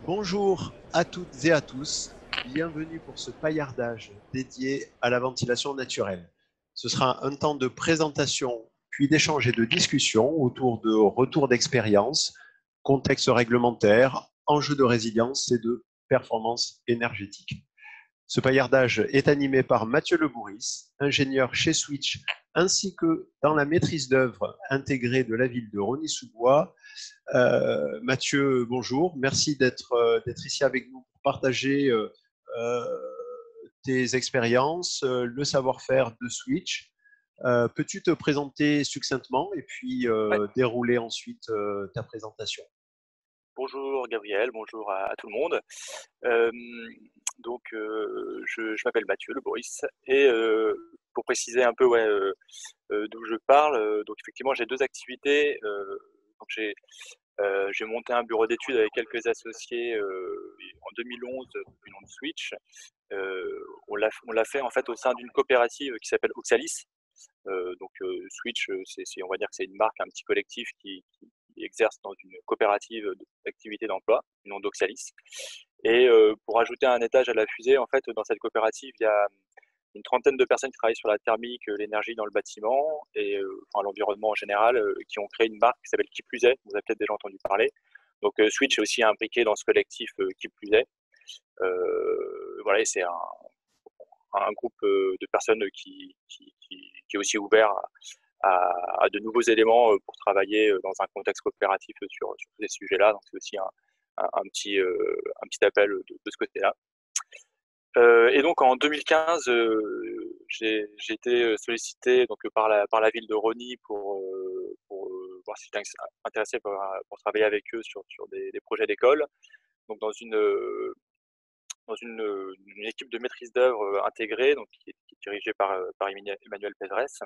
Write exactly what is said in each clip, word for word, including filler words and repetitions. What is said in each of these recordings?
Bonjour à toutes et à tous, bienvenue pour ce paillardage dédié à la ventilation naturelle. Ce sera un temps de présentation, puis d'échange et de discussion autour de retours d'expérience, contexte réglementaire, enjeux de résilience et de performance énergétique. Ce paillardage est animé par Mathieu Lebouris, ingénieur chez Switch, ainsi que dans la maîtrise d'œuvre intégrée de la ville de Rosny-sous-Bois. Euh, Mathieu, bonjour. Merci d'être euh, d'être ici avec nous pour partager euh, euh, tes expériences, euh, le savoir-faire de Switch. Euh, Peux-tu te présenter succinctement et puis Ouais. euh, dérouler ensuite euh, ta présentation? Bonjour Gabriel, bonjour à, à tout le monde. Euh, donc, euh, je, je m'appelle Mathieu Le Boris et euh, pour préciser un peu ouais, euh, euh, d'où je parle, euh, donc effectivement j'ai deux activités. Euh, donc j'ai euh, j'ai monté un bureau d'études avec quelques associés euh, en deux mille onze du nom de Switch. Euh, on l'a on l'a fait en fait au sein d'une coopérative qui s'appelle Oxalis. Euh, donc euh, Switch, euh, c'est, c'est- on va dire que c'est une marque, un petit collectif qui, qui- qui exerce dans une coopérative d'activité d'emploi, du nom d'Oxalis. Et euh, pour ajouter un étage à la fusée, en fait, dans cette coopérative, il y a une trentaine de personnes qui travaillent sur la thermique, euh, l'énergie dans le bâtiment et euh, enfin, l'environnement en général, euh, qui ont créé une marque qui s'appelle Qui plus est. Vous avez peut-être déjà entendu parler. Donc euh, Switch est aussi impliqué dans ce collectif euh, Qui plus est. Euh, voilà, et c'est un, un groupe euh, de personnes qui, qui, qui, qui est aussi ouvert à, à de nouveaux éléments euh, pour travailler euh, dans un contexte coopératif sur, sur ces sujets-là. Donc c'est aussi un, un, un petit, euh, un petit appel de, de ce côté-là. Euh, et donc en deux mille quinze, euh, j'ai j'ai été sollicité donc par la par la ville de Rosny pour euh, pour euh, voir si j'étais intéressé pour, pour travailler avec eux sur sur des, des projets d'école. Donc dans une euh, dans une, une équipe de maîtrise d'œuvre euh, intégrée, donc qui est, qui est dirigée par euh, par Emmanuel Pédresse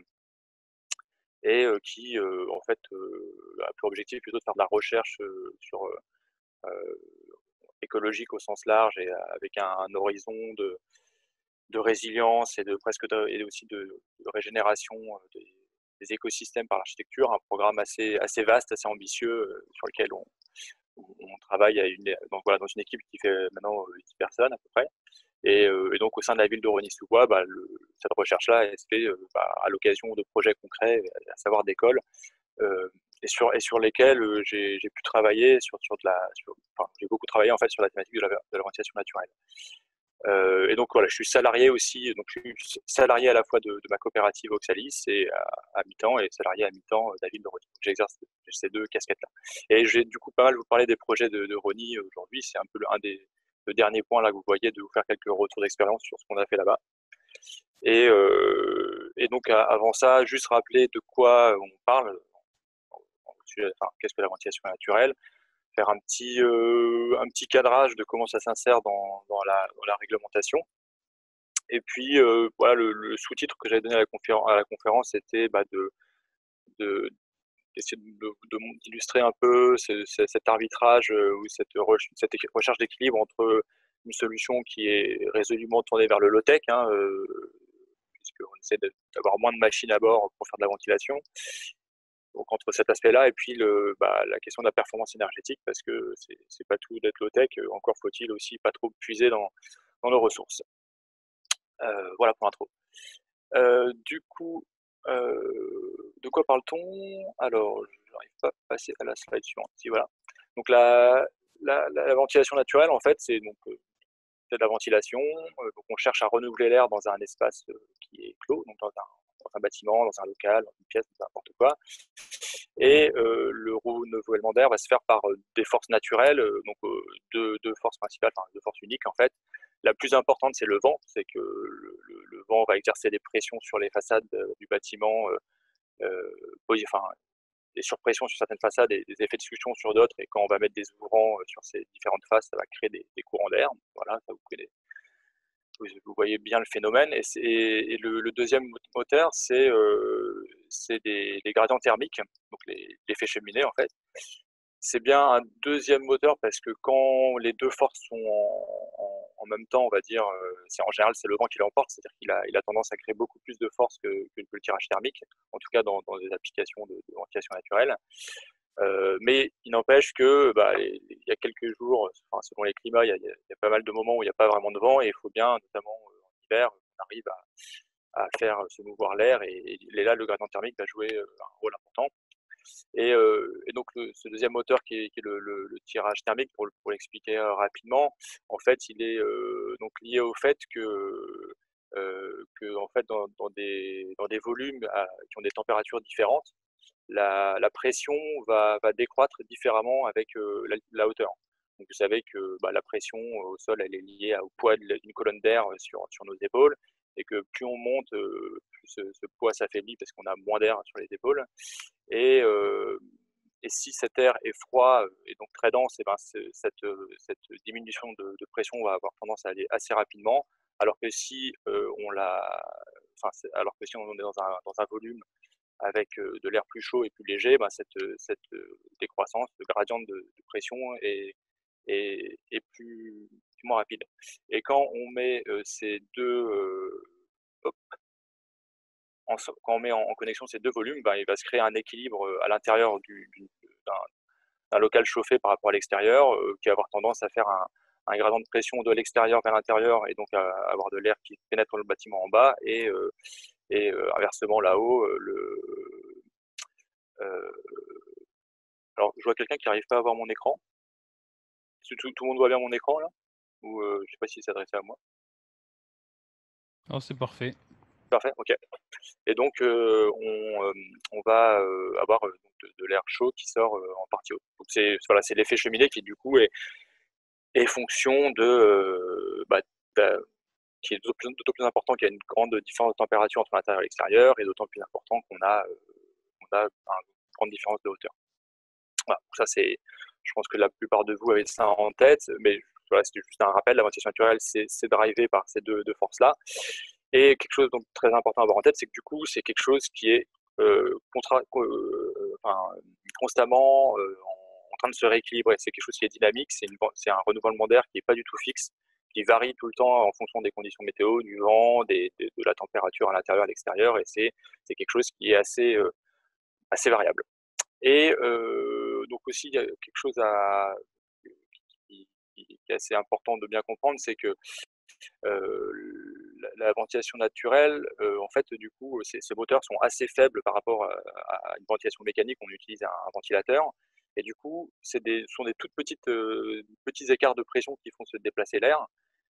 et euh, qui euh, en fait euh, a pour objectif plutôt de faire de la recherche euh, sur euh, euh, écologique au sens large et avec un, un horizon de de résilience et de presque de, et aussi de, de régénération euh, des, des, écosystèmes par l'architecture, un programme assez, assez vaste, assez ambitieux euh, sur lequel on, on travaille à une, donc voilà, dans une équipe qui fait maintenant euh, dix personnes à peu près. Et, euh, et donc au sein de la ville de Rosny-sous-Bois, bah, le, cette recherche-là, elle se fait euh, bah, à l'occasion de projets concrets, à savoir d'écoles, euh, et sur et sur lesquels euh, j'ai pu travailler sur sur de la, sur, enfin, j'ai beaucoup travaillé en fait sur la thématique de la, de la ventilation naturelle. Euh, et donc voilà, je suis salarié aussi, donc je suis salarié à la fois de, de ma coopérative Oxalis et à, à mi-temps et salarié à mi-temps de la ville de Rosny. J'exerce ces deux casquettes-là. Et j'ai du coup pas mal vous parler des projets de, de Rosny aujourd'hui. C'est un peu le, un des le dernier point là que vous voyez, de vous faire quelques retours d'expérience sur ce qu'on a fait là-bas. Et, euh, et donc avant ça, juste rappeler de quoi on parle. Enfin, qu'est-ce que la ventilation naturelle? Faire un petit euh, un petit cadrage de comment ça s'insère dans, dans, la, dans la réglementation. Et puis, euh, voilà, le, le sous-titre que j'avais donné à la conférence, à la conférence c'était bah, de, de, d'essayer de, de, d'illustrer un peu ce, ce, cet arbitrage euh, ou cette, re, cette recherche d'équilibre entre une solution qui est résolument tournée vers le low-tech, hein, euh, puisqu'on essaie d'avoir moins de machines à bord pour faire de la ventilation. Donc entre cet aspect-là et puis le, bah, la question de la performance énergétique, parce que c'est, c'est pas tout d'être low-tech, encore faut-il aussi pas trop puiser dans, dans nos ressources. Euh, voilà pour l'intro. Euh, du coup, euh, de quoi parle-t-on? Alors, je n'arrive pas à passer à la slide suivante. Si, voilà. Donc, la, la, la ventilation naturelle, en fait, c'est donc euh, c'est de la ventilation. Euh, donc, on cherche à renouveler l'air dans un espace euh, qui est clos, donc dans un, dans un bâtiment, dans un local, dans une pièce, n'importe quoi. Et euh, le renouvellement d'air va se faire par euh, des forces naturelles, euh, donc euh, deux, deux forces principales, enfin deux forces uniques en fait. La plus importante, c'est le vent, c'est que le, le, le, vent va exercer des pressions sur les façades euh, du bâtiment, euh, euh, enfin, des surpressions sur certaines façades et des effets de succion sur d'autres. Et quand on va mettre des ouvrants euh, sur ces différentes faces, ça va créer des, des courants d'air. Voilà, ça vous, connaissez, vous, vous voyez bien le phénomène. Et, et le, le, deuxième moteur, c'est euh, des, des gradients thermiques, donc l'effet cheminée en fait. C'est bien un deuxième moteur parce que quand les deux forces sont en, en, en même temps, on va dire, euh, c'est en général c'est le vent qui l'emporte, c'est-à-dire qu'il a, il a tendance à créer beaucoup plus de force que, que, que le tirage thermique, en tout cas dans, dans des applications de, de ventilation naturelle. Euh, mais il n'empêche que bah, il y a quelques jours, enfin, selon les climats, il y, a, il y a pas mal de moments où il n'y a pas vraiment de vent et il faut bien, notamment euh, en hiver, on arrive à, à faire se mouvoir l'air et, et là le gradient thermique va jouer euh, un rôle important. Et, euh, et donc le, ce deuxième moteur qui est, qui est le, le, le tirage thermique, pour, pour l'expliquer euh, rapidement, en fait il est euh, donc lié au fait que, euh, que en fait dans, dans, des, dans des volumes à, qui ont des températures différentes, la, la pression va, va décroître différemment avec euh, la, la hauteur. Donc vous savez que bah, la pression au sol elle est liée au poids d'une colonne d'air sur, sur nos épaules et que plus on monte, euh, plus ce, ce poids s'affaiblit parce qu'on a moins d'air sur les épaules. Et, euh, et si cet air est froid et donc très dense, et ben cette, cette diminution de, de pression va avoir tendance à aller assez rapidement, alors que si euh, on la, enfin, alors que si on est dans un, dans un volume avec euh, de l'air plus chaud et plus léger, ben cette, cette décroissance, le gradient de, de pression est, est, est plus, plus moins rapide. Et quand on met euh, ces deux euh, hop, en, quand on met en, en connexion ces deux volumes, ben, il va se créer un équilibre à l'intérieur du, du, d'un, d'un local chauffé par rapport à l'extérieur, euh, qui va avoir tendance à faire un, un gradient de pression de l'extérieur vers l'intérieur et donc à avoir de l'air qui pénètre le bâtiment en bas et, euh, et euh, inversement là-haut, euh, le, euh, alors je vois quelqu'un qui n'arrive pas à voir mon écran. Tout, tout, tout le monde voit bien mon écran là? Ou euh, je sais pas s'il s'adressait à moi. Oh, c'est parfait. Parfait, ok. Et donc, euh, on, euh, on va euh, avoir euh, de, de l'air chaud qui sort euh, en partie haute. Donc, c'est voilà, c'est l'effet cheminée qui, du coup, est, est fonction de, euh, bah, de- qui est d'autant plus, d'autant plus important qu'il y a une grande différence de température entre l'intérieur et l'extérieur, et d'autant plus important qu'on a, euh, on a une grande différence de hauteur. Voilà, donc ça, c'est, je pense que la plupart de vous avez ça en tête, mais voilà, c'est juste un rappel, la ventilation naturelle, c'est, c'est drivé par ces deux, deux forces-là. Et quelque chose donc très important à avoir en tête, c'est que du coup, c'est quelque chose qui est euh, contra, euh, enfin, constamment euh, en, en train de se rééquilibrer. C'est quelque chose qui est dynamique, c'est, une, c'est un renouvellement d'air qui n'est pas du tout fixe, qui varie tout le temps en fonction des conditions météo, du vent, des, de, de la température à l'intérieur et à l'extérieur, et c'est, c'est quelque chose qui est assez, euh, assez variable. Et euh, donc aussi, il y a quelque chose à, qui, qui, qui est assez important de bien comprendre, c'est que euh, la, la ventilation naturelle, euh, en fait, du coup, ces, ces moteurs sont assez faibles par rapport à, à une ventilation mécanique. On utilise un, un ventilateur. Et du coup, c'est des, sont des toutes petites euh, petits écarts de pression qui font se déplacer l'air.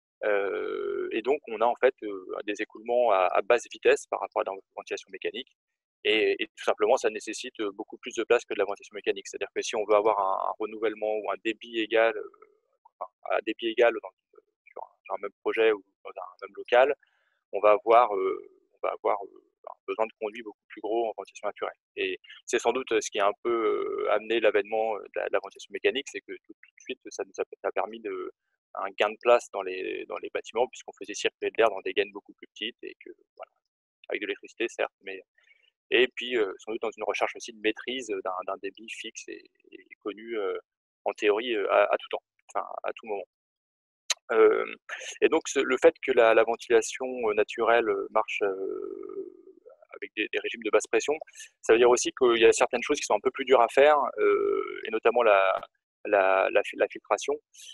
Euh, et donc, on a en fait euh, des écoulements à, à basse vitesse par rapport à la ventilation mécanique. Et, et, tout simplement, ça nécessite beaucoup plus de place que de la ventilation mécanique. C'est-à-dire que si on veut avoir un, un renouvellement ou un débit égal, euh, enfin, un débit égal dans, sur, un, sur, un, même projet ou dans un même local, on va avoir, euh, on va avoir euh, un besoin de conduit beaucoup plus gros en ventilation naturelle. Et c'est sans doute ce qui a un peu euh, amené l'avènement de la, de la ventilation mécanique, c'est que tout, tout, de suite, ça nous a, ça a permis de, un gain de place dans les, dans les bâtiments, puisqu'on faisait circuler de l'air dans des gaines beaucoup plus petites, et que, voilà, avec de l'électricité, certes, mais et puis euh, sans doute dans une recherche aussi de maîtrise d'un, d'un débit fixe et, et connu euh, en théorie euh, à, à tout temps, enfin à tout moment. Euh, et donc ce, le fait que la, la ventilation naturelle marche euh, avec des, des régimes de basse pression, ça veut dire aussi qu'il y a certaines choses qui sont un peu plus dures à faire, euh, et notamment la, la, la, la filtration.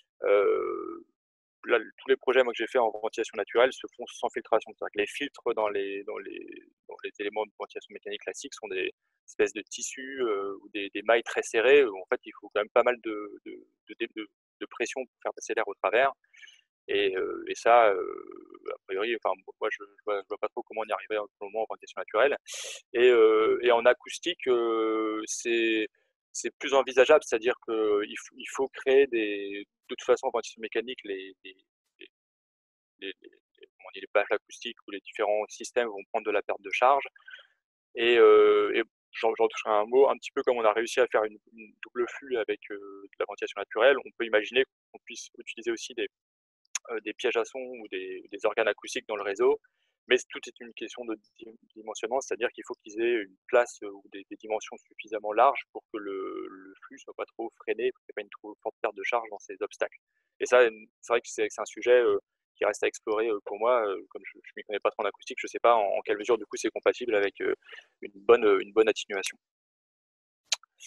Euh, Là, tous les projets moi, que j'ai fait en ventilation naturelle se font sans filtration. C'est-à-dire que les filtres dans les, dans les, dans les éléments de ventilation mécanique classique sont des espèces de tissus euh, ou des, des mailles très serrées où en fait il faut quand même pas mal de, de, de, de, de pression pour faire passer l'air au travers. Et, euh, et ça, euh, a priori, enfin, moi je ne vois, je vois pas trop comment on y arriverait en ce moment en ventilation naturelle. Et, euh, et en acoustique, euh, c'est c'est plus envisageable, c'est-à-dire qu'il faut, il faut créer des, de toute façon en ventilation mécanique, les, les, les, les, les, on dit les bâches acoustiques ou les différents systèmes vont prendre de la perte de charge. Et, euh, et j'en, j'en toucherai un mot, un petit peu comme on a réussi à faire une, une double flux avec euh, de la ventilation naturelle, on peut imaginer qu'on puisse utiliser aussi des, euh, des pièges à son ou des, des organes acoustiques dans le réseau. Mais tout est une question de dimensionnement, c'est-à-dire qu'il faut qu'ils aient une place ou des, des dimensions suffisamment larges pour que le, le flux soit pas trop freiné, pour qu'il n'y ait pas une trop forte perte de charge dans ces obstacles. Et ça, c'est vrai que c'est, c'est un sujet euh, qui reste à explorer euh, pour moi. Euh, comme je ne m'y connais pas trop en acoustique, je ne sais pas en, en, quelle mesure du coup c'est compatible avec euh, une, bonne, une bonne atténuation.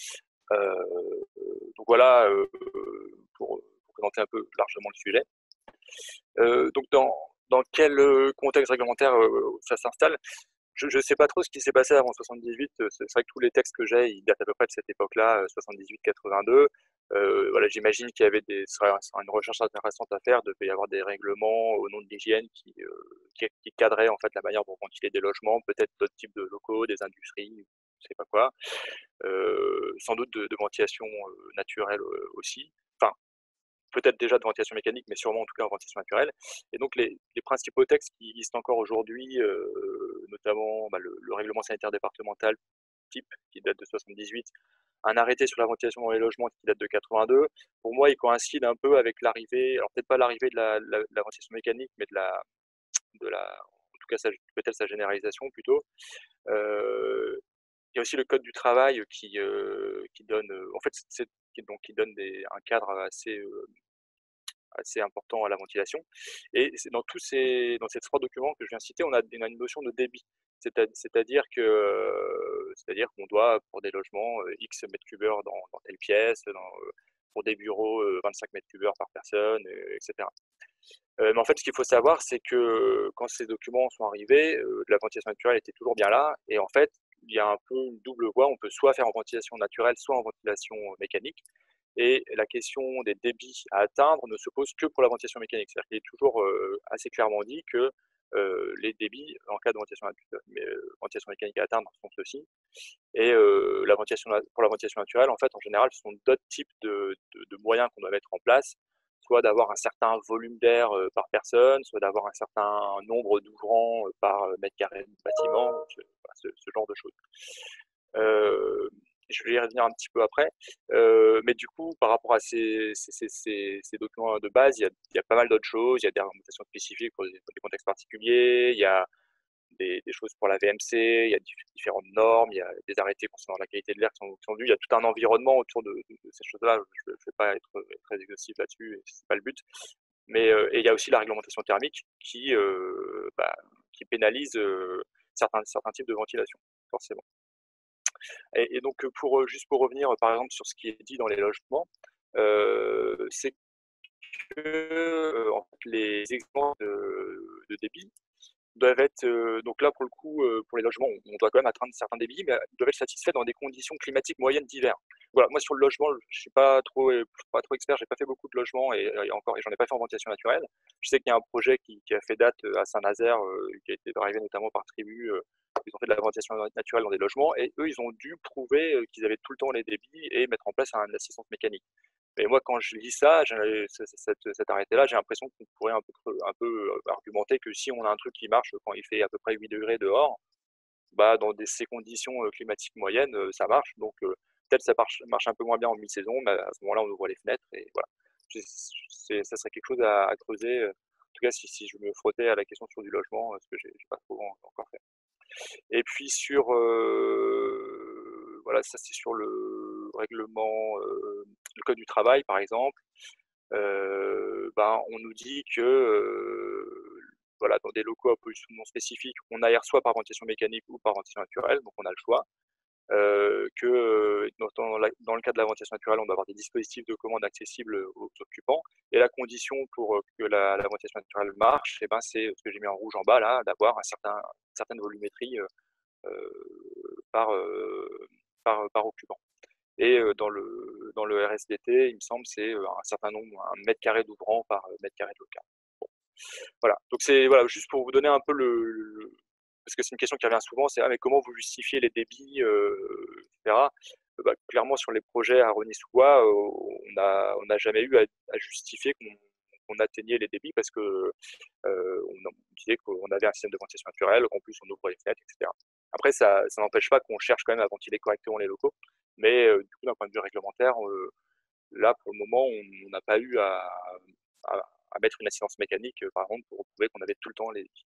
Euh, donc voilà, euh, pour, pour présenter un peu largement le sujet. Euh, donc dans, dans quel contexte réglementaire euh, ça s'installe? Je ne sais pas trop ce qui s'est passé avant soixante-dix-huit. C'est vrai que tous les textes que j'ai, ils datent à peu près de cette époque-là, soixante-dix-huit quatre-vingt-deux. Euh, voilà, j'imagine qu'il y avait des, ce serait une recherche intéressante à faire. Il devait y avoir des règlements au nom de l'hygiène qui, euh, qui, qui cadraient en fait la manière dont ventiler des logements, peut-être d'autres types de locaux, des industries, je sais pas quoi. Euh, sans doute de, de ventilation euh, naturelle euh, aussi. Enfin, peut-être déjà de ventilation mécanique, mais sûrement en tout cas en ventilation naturelle. Et donc les, les principaux textes qui existent encore aujourd'hui, euh, notamment bah, le, le règlement sanitaire départemental type qui date de soixante-dix-huit, un arrêté sur la ventilation dans les logements qui date de quatre-vingt-deux. Pour moi, il coïncide un peu avec l'arrivée, alors peut-être pas l'arrivée de la, la, la ventilation mécanique, mais de la, de la, en tout cas peut-être sa généralisation plutôt. Euh, il y a aussi le code du travail qui, euh, qui donne, en fait, c'est, donc qui donne des, un cadre assez euh, assez important à la ventilation. Et c'est dans tous ces, dans ces trois documents que je viens de citer, on a, on a une notion de débit. C'est-à-dire que, c'est-à-dire qu'on doit, pour des logements, X mètres cubes dans, dans telle pièce, dans, pour des bureaux, vingt-cinq mètres cubes par personne, et cetera. Euh, mais en fait, ce qu'il faut savoir, c'est que quand ces documents sont arrivés, euh, la ventilation naturelle était toujours bien là. Et en fait, il y a un peu une double voie. On peut soit faire en ventilation naturelle, soit en ventilation mécanique. Et la question des débits à atteindre ne se pose que pour la ventilation mécanique. C'est-à-dire qu'il est toujours euh, assez clairement dit que euh, les débits, en cas de ventilation, mais, euh, ventilation mécanique à atteindre, sont ceux-ci. Et euh, la ventilation, pour la ventilation naturelle, en fait, en général, ce sont d'autres types de, de, de moyens qu'on doit mettre en place, soit d'avoir un certain volume d'air euh, par personne, soit d'avoir un certain nombre d'ouvrants euh, par mètre carré de bâtiment, ce, ce, ce genre de choses. Euh, je vais y revenir un petit peu après. Euh, mais du coup, par rapport à ces, ces, ces, ces documents de base, il y a, il y a pas mal d'autres choses. Il y a des réglementations spécifiques pour des, pour des contextes particuliers. Il y a des, des choses pour la V M C. Il y a différentes normes. Il y a des arrêtés concernant la qualité de l'air qui sont, qui sont vus. Il y a tout un environnement autour de, de, de ces choses-là. Je ne vais pas être très exhaustif là-dessus, et c'est pas le but. Mais euh, et il y a aussi la réglementation thermique qui, euh, bah, qui pénalise euh, certains, certains types de ventilation, forcément. Et, et donc, pour, juste pour revenir, par exemple, sur ce qui est dit dans les logements, euh, c'est que euh, en fait, les exemples de, de débit doivent être, euh, donc là, pour le coup, euh, pour les logements, on, on doit quand même atteindre certains débits, mais ils doivent être satisfaits dans des conditions climatiques moyennes d'hiver. Voilà, moi, sur le logement, je suis pas trop, pas trop expert, j'ai pas fait beaucoup de logements, et, et encore, et j'en ai pas fait en ventilation naturelle. Je sais qu'il y a un projet qui, qui a fait date à Saint-Nazaire, euh, qui a été arrivé notamment par Tribu, euh, ils ont fait de la ventilation naturelle dans des logements, et eux, ils ont dû prouver euh, qu'ils avaient tout le temps les débits et mettre en place une assistance mécanique. Mais moi, quand je lis ça, cette, cet arrêté-là, j'ai l'impression qu'on pourrait un peu, un peu argumenter que si on a un truc qui marche quand il fait à peu près huit degrés dehors, bah, dans des, ces conditions climatiques moyennes, ça marche. Donc, euh, peut-être ça marche, marche un peu moins bien en mi-saison, mais à ce moment-là, on ouvre les fenêtres et voilà. C'est, ça serait quelque chose à, à creuser. En tout cas, si, si je me frottais à la question sur du logement, ce que j'ai pas trop encore fait. Et puis sur, euh, voilà, ça c'est sur le règlement, euh, le code du travail par exemple. Euh, ben, on nous dit que euh, voilà, dans des locaux à pollution non spécifique, on aère soit par ventilation mécanique ou par ventilation naturelle, donc on a le choix. Euh, que dans, la, dans le cas de la ventilation naturelle, on doit avoir des dispositifs de commande accessibles aux occupants. Et la condition pour que la, la ventilation naturelle marche, eh ben, c'est ce que j'ai mis en rouge en bas là, d'avoir un certain, une certaine volumétrie euh, par, euh, par, par occupant. Et euh, dans le, dans le R S D T, il me semble, c'est un certain nombre, un mètre carré d'ouvrant par mètre carré de local. Bon. Voilà. Donc c'est voilà, juste pour vous donner un peu le, le parce que c'est une question qui revient souvent, c'est ah, mais comment vous justifiez les débits, euh, et cetera. Bah, clairement, sur les projets à Rosny-sous-Bois, euh, on n'a on a jamais eu à, à justifier qu'on qu'on atteignait les débits parce que euh, on disait qu'on avait un système de ventilation naturelle, qu'en plus on ouvre les fenêtres, et cetera. Après, ça, ça n'empêche pas qu'on cherche quand même à ventiler correctement les locaux, mais euh, du coup, d'un point de vue réglementaire, euh, là, pour le moment, on n'a pas eu à, à, à mettre une assistance mécanique, par exemple, pour prouver qu'on avait tout le temps les débits.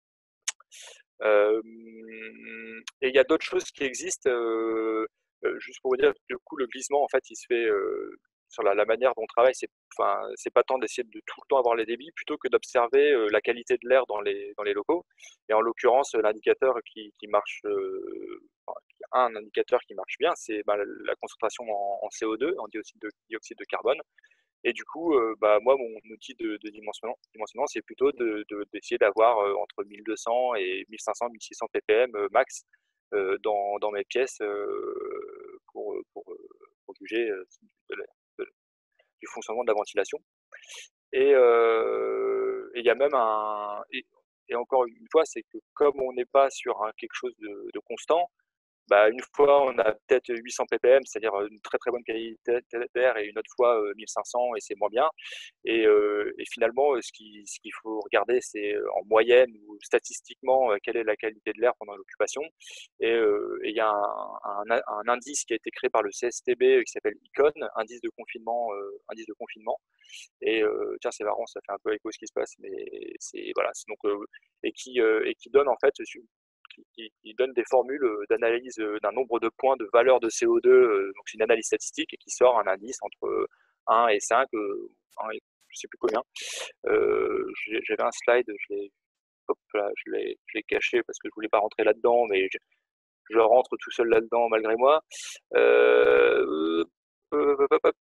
Euh, et il y a d'autres choses qui existent. Euh, euh, juste pour vous dire, du coup, le glissement, en fait, il se fait euh, sur la, la manière dont on travaille. C'est, enfin, c'est pas tant d'essayer de tout le temps avoir les débits, plutôt que d'observer euh, la qualité de l'air dans les dans les locaux. Et en l'occurrence, l'indicateur qui, qui marche, euh, enfin, un indicateur qui marche bien, c'est bah, la concentration en, en C O deux, en dioxyde de, dioxyde de carbone. Et du coup, euh, bah, moi, mon outil de, de dimensionnement, dimensionnement c'est plutôt de, de, d'essayer d'avoir euh, entre mille deux cents et mille cinq cents, mille six cents ppm euh, max euh, dans, dans mes pièces euh, pour, pour, pour juger euh, de la, de, du fonctionnement de la ventilation. Et euh, il y a même un... Et, et encore une fois, c'est que comme on n'est pas sur un, quelque chose de, de constant, bah, une fois, on a peut-être huit cents ppm, c'est-à-dire une très très bonne qualité d'air, et une autre fois euh, mille cinq cents et c'est moins bien. Et, euh, et finalement, ce qu'il ce qu'il faut regarder, c'est en moyenne ou statistiquement quelle est la qualité de l'air pendant l'occupation. Et euh, et il y a un, un, un indice qui a été créé par le C S T B qui s'appelle ICON, indice de confinement, euh, indice de confinement. Et euh, tiens, c'est marrant, ça fait un peu écho ce qui se passe, mais c'est voilà. Donc euh, et qui euh, et qui donne en fait Qui, qui donne des formules d'analyse d'un nombre de points de valeur de C O deux, donc c'est une analyse statistique et qui sort un indice entre un et cinq, un et, je sais plus combien. Euh, J'avais un slide, je l'ai hop là, je l'ai caché parce que je voulais pas rentrer là-dedans, mais je, je rentre tout seul là-dedans malgré moi. Euh, euh,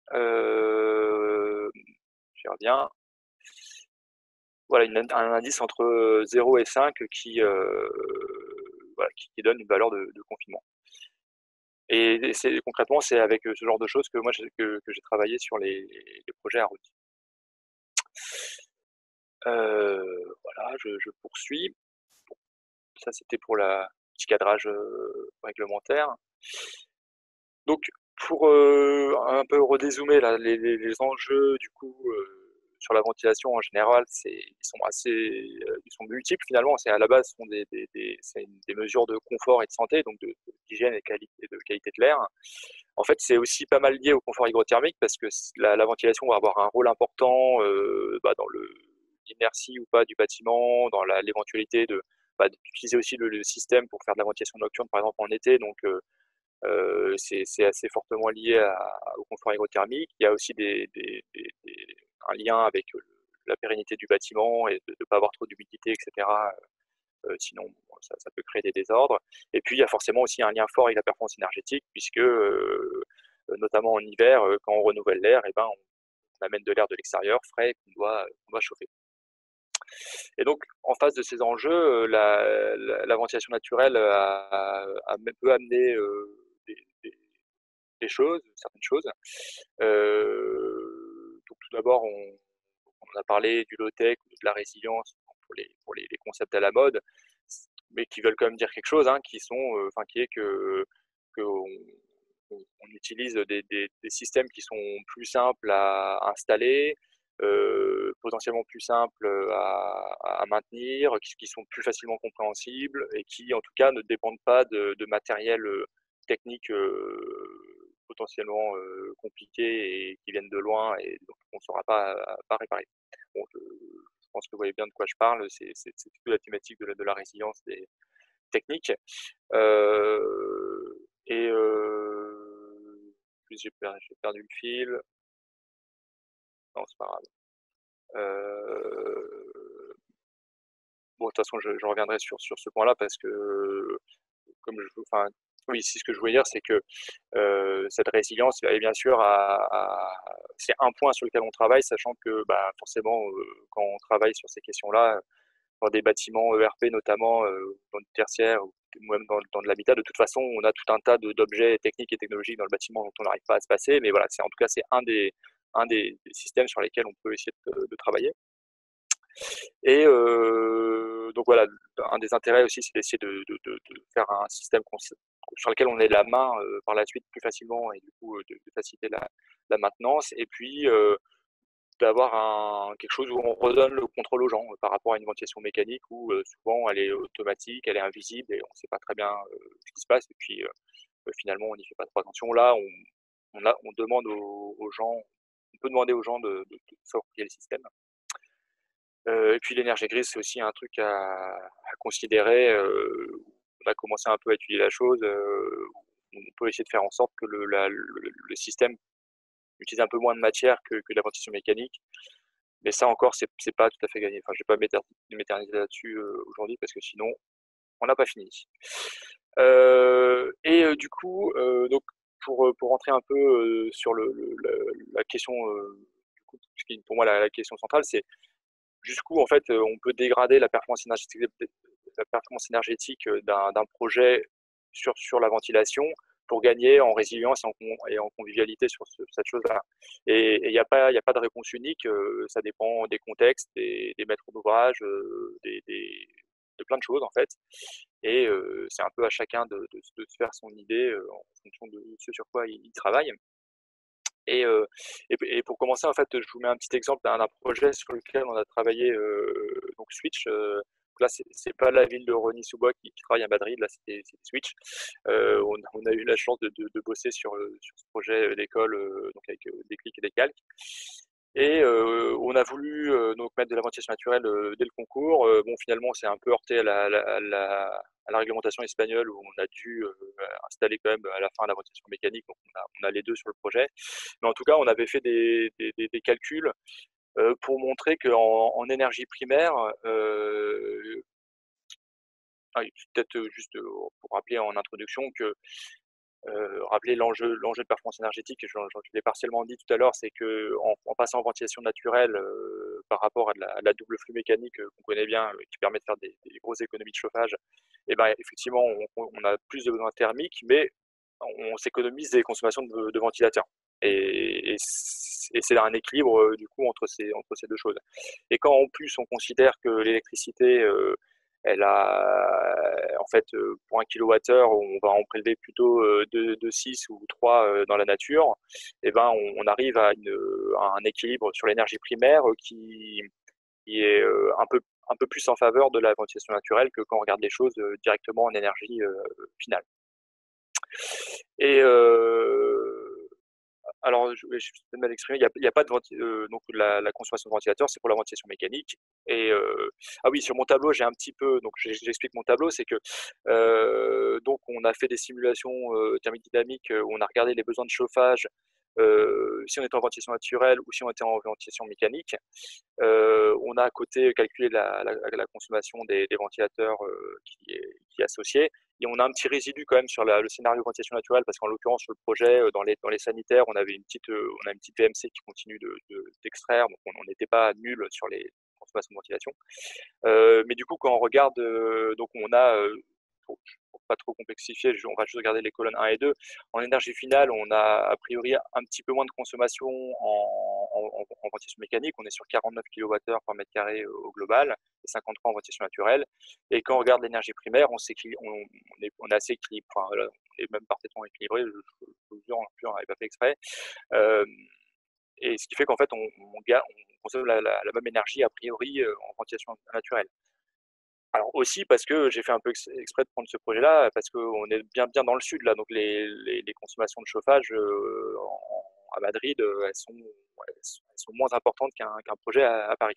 euh, J'y reviens. Voilà, une, un indice entre zéro et cinq qui, euh, voilà, qui, qui donne une valeur de, de confinement. Et c'est, concrètement, c'est avec ce genre de choses que moi que, que j'ai travaillé sur les, les projets à Rudy. Euh, voilà, je, je poursuis. Ça, c'était pour le petit cadrage euh, réglementaire. Donc, pour euh, un peu redézoomer là, les, les, les enjeux du coup euh, sur la ventilation en général, c'est ils sont assez, euh, ils sont multiples finalement. C'est à la base, ce sont des, des, des, c'est des mesures de confort et de santé, donc d'hygiène et qualité, de qualité de l'air. En fait, c'est aussi pas mal lié au confort hygrothermique parce que la, la ventilation va avoir un rôle important euh, bah, dans le l'inertie ou pas du bâtiment, dans l'éventualité de bah, d'utiliser aussi le, le système pour faire de la ventilation nocturne, par exemple en été. Donc euh, euh, c'est assez fortement lié à, au confort hygrothermique. Il y a aussi des, des, des, des, un lien avec la pérennité du bâtiment et de ne pas avoir trop d'humidité, et cetera. Euh, sinon, bon, ça, ça peut créer des désordres. Et puis, il y a forcément aussi un lien fort avec la performance énergétique, puisque, euh, notamment en hiver, quand on renouvelle l'air, eh ben, on, on amène de l'air de l'extérieur frais qu'on doit, qu'on doit chauffer. Et donc, en face de ces enjeux, la, la, la ventilation naturelle a, a, peut amener euh, des, des, des choses, certaines choses. Euh, donc, tout d'abord, on, on a parlé du low-tech, de la résilience pour les, pour les, les concepts à la mode, mais qui veulent quand même dire quelque chose, hein, qui sont, enfin, euh, qui est que, que on, on utilise des, des, des systèmes qui sont plus simples à installer, euh, potentiellement plus simples à, à maintenir, qui, qui sont plus facilement compréhensibles et qui, en tout cas, ne dépendent pas de, de matériel technique euh, potentiellement euh, compliqués et qui viennent de loin et donc on ne saura pas, pas réparer. Bon, je, je pense que vous voyez bien de quoi je parle, c'est plutôt la thématique de la, de la résilience des techniques. Euh, et euh, j'ai perdu le fil. Non, c'est pas grave. Euh, bon, de toute façon, je, je reviendrai sur, sur ce point-là parce que, comme je, enfin, oui, si ce que je voulais dire, c'est que euh, cette résilience, et bien sûr, c'est un point sur lequel on travaille, sachant que bah, forcément, euh, quand on travaille sur ces questions-là, dans des bâtiments E R P notamment, euh, dans du tertiaire ou même dans, dans de l'habitat, de toute façon, on a tout un tas d'objets techniques et technologiques dans le bâtiment dont on n'arrive pas à se passer, mais voilà, c'est en tout cas, c'est un des, un des, des systèmes sur lesquels on peut essayer de, de travailler. Et euh, donc voilà, un des intérêts aussi, c'est d'essayer de, de, de, de faire un système sur lequel on ait la main euh, par la suite plus facilement et du coup de, de faciliter la, la maintenance. Et puis euh, d'avoir un, quelque chose où on redonne le contrôle aux gens euh, par rapport à une ventilation mécanique où euh, souvent elle est automatique, elle est invisible et on ne sait pas très bien euh, ce qui se passe. Et puis euh, finalement, on n'y fait pas trop attention. Là, on, on, a, on demande aux, aux gens, on peut demander aux gens de, de, de s'approprier le système. Euh, et puis l'énergie grise, c'est aussi un truc à, à considérer. Euh, on a commencé un peu à étudier la chose. Euh, on peut essayer de faire en sorte que le, la, le, le système utilise un peu moins de matière que, que la ventilation mécanique. Mais ça encore, c'est pas tout à fait gagné. Enfin, je vais pas m'éterniser là-dessus euh, aujourd'hui parce que sinon, on n'a pas fini. Euh, et euh, du coup, euh, donc pour pour rentrer un peu euh, sur le, le- le- la question, euh, du coup, ce qui est pour moi la, la question centrale, c'est jusqu'où en fait euh, on peut dégrader la performance énergétique, la performance énergétique euh, d'un d'un projet sur sur la ventilation pour gagner en résilience et en, con- et en convivialité sur ce- cette chose-là. Et il n'y a pas il y a pas de réponse unique. Euh, ça dépend des contextes, des, des maîtres d'ouvrage, euh, des, des- de plein de choses en fait. Et euh, c'est un peu à chacun de, de, de se faire son idée euh, en fonction de ce sur quoi il, il travaille. Et, euh, et, et pour commencer, en fait, je vous mets un petit exemple d'un d'un projet sur lequel on a travaillé, euh, donc Switch. Euh, là, c'est c'est pas la ville de Rony-sous-Bois qui, qui travaille à Madrid, là, c'était c'était Switch. Euh, on, on a eu la chance de, de, de bosser sur, euh, sur ce projet d'école, euh, donc avec euh, des clics et des calques. Et euh, on a voulu euh, donc mettre de la ventilation naturelle euh, dès le concours. Euh, bon, finalement, c'est un peu heurté à la, à la, à la, à la réglementation espagnole où on a dû euh, installer quand même à la fin la ventilation mécanique. Donc, on a, on a les deux sur le projet. Mais en tout cas, on avait fait des, des, des, des calculs euh, pour montrer qu'en en énergie primaire, euh, ah, peut-être juste euh, pour rappeler en introduction que euh, rappeler l'enjeu l'enjeu de performance énergétique, je, je, je l'ai partiellement dit tout à l'heure, c'est que en, en passant en ventilation naturelle euh, par rapport à, de la, à de la double flux mécanique euh, qu'on connaît bien, euh, qui permet de faire des, des grosses économies de chauffage, et ben effectivement on, on a plus de besoins thermiques, mais on s'économise des consommations de, de ventilateurs. Et, et c'est un équilibre euh, du coup entre ces, entre ces deux choses. Et quand en plus on considère que l'électricité, euh, elle a en fait euh, pour un kilowattheure, on va en prélever plutôt euh, de, de six ou trois euh, dans la nature, et ben on, on arrive à, une, à un équilibre sur l'énergie primaire qui, qui est euh, un peu un peu plus en faveur de la ventilation naturelle que quand on regarde les choses euh, directement en énergie euh, finale. Et euh, alors, je, je suis peut-être mal exprimé, il n'y a, il y a pas de venti- euh, donc la, la consommation de ventilateur, c'est pour la ventilation mécanique. Et euh, ah oui, sur mon tableau, j'ai un petit peu, donc j'ai- j'explique mon tableau, c'est que euh, donc on a fait des simulations euh, thermodynamiques euh, où on a regardé les besoins de chauffage euh, si on était en ventilation naturelle ou si on était en ventilation mécanique. Euh, on a à côté calculé la, la, la consommation des, des ventilateurs euh, qui, est, qui est associée. Et on a un petit résidu quand même sur la, le scénario ventilation naturelle parce qu'en l'occurrence sur le projet, euh, dans les, dans les sanitaires, on avait une petite, euh, on a une petite V M C qui continue de, de, d'extraire, donc on n'était pas nul sur les consommations de ventilation. Euh, mais du coup, quand on regarde, euh, donc on a, euh, pour, pour pas trop complexifier, on va juste regarder les colonnes un et deux. En énergie finale, on a a priori un petit peu moins de consommation en, en, en ventilation mécanique. On est sur quarante-neuf kilowattheures par mètre carré au global et cinquante-trois en ventilation naturelle. Et quand on regarde l'énergie primaire, on, on, on, est, on est assez équilibré. Enfin, là, on est même parfaitement équilibré. Je, je, je vous jure, on n'avait pas fait exprès. Euh, et ce qui fait qu'en fait, on, on, on consomme la, la, la, même énergie a priori euh, en ventilation naturelle. Alors aussi parce que j'ai fait un peu exprès de prendre ce projet-là, parce qu'on est bien bien dans le sud là, donc les, les, les consommations de chauffage euh, en, à Madrid, elles sont, elles sont moins importantes qu'un qu'un projet à, à Paris.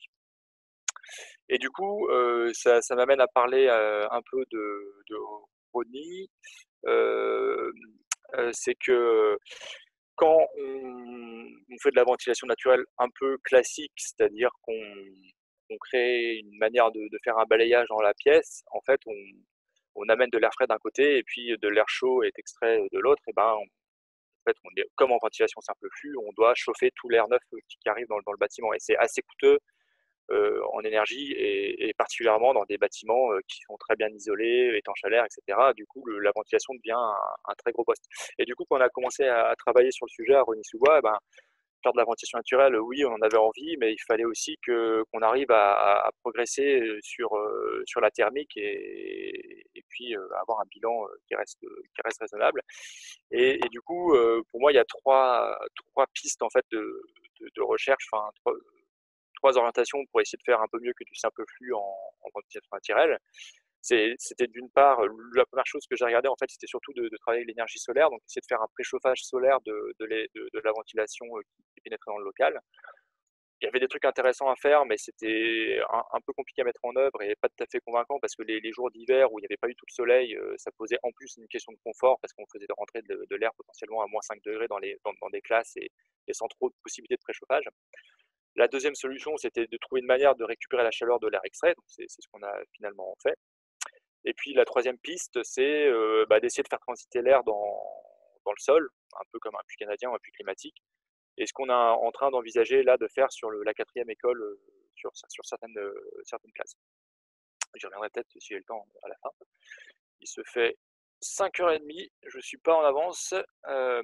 Et du coup, euh, ça, ça m'amène à parler euh, un peu de, de Rony. Euh, euh, c'est que quand on, on fait de la ventilation naturelle un peu classique, c'est-à-dire qu'on on crée une manière de, de, faire un balayage dans la pièce, en fait, on, on amène de l'air frais d'un côté et puis de l'air chaud est extrait de l'autre. Et ben, on, en fait, on est, comme en ventilation simple flux, on doit chauffer tout l'air neuf qui, qui arrive dans, dans le bâtiment. Et c'est assez coûteux euh, en énergie et, et, particulièrement dans des bâtiments euh, qui sont très bien isolés, étanches à l'air, et cetera. Du coup, le, la ventilation devient un, un, très gros poste. Et du coup, quand on a commencé à, à travailler sur le sujet à Rony-sous-Bois, eh ben, faire de la ventilation naturelle, oui, on en avait envie, mais il fallait aussi que qu'on arrive à, à, à progresser sur euh, sur la thermique et, et puis euh, avoir un bilan qui reste qui reste raisonnable. Et, et du coup, euh, pour moi, il y a trois trois pistes en fait de de, de recherche, enfin trois, trois orientations pour essayer de faire un peu mieux que du simple flux en, en ventilation naturelle. C'était d'une part, la première chose que j'ai regardé, en fait, c'était surtout de, de travailler avec l'énergie solaire, donc essayer de faire un préchauffage solaire de, de, les, de, de la ventilation qui pénétrait dans le local. Il y avait des trucs intéressants à faire, mais c'était un, un peu compliqué à mettre en œuvre et pas tout à fait convaincant parce que les, les jours d'hiver où il n'y avait pas eu tout le soleil, ça posait en plus une question de confort parce qu'on faisait rentrer de, de l'air potentiellement à moins cinq degrés dans, les, dans, dans des classes et, et sans trop de possibilités de préchauffage. La deuxième solution, c'était de trouver une manière de récupérer la chaleur de l'air extrait, donc c'est ce qu'on a finalement fait. Et puis la troisième piste, c'est euh, bah, d'essayer de faire transiter l'air dans, dans le sol, un peu comme un puits canadien ou un puits climatique. Et ce qu'on est en train d'envisager là de faire sur le, la quatrième école, euh, sur, sur certaines, euh, certaines classes. J'y reviendrai peut-être si j'ai le temps à la fin. Il se fait cinq heures trente, je ne suis pas en avance. Euh,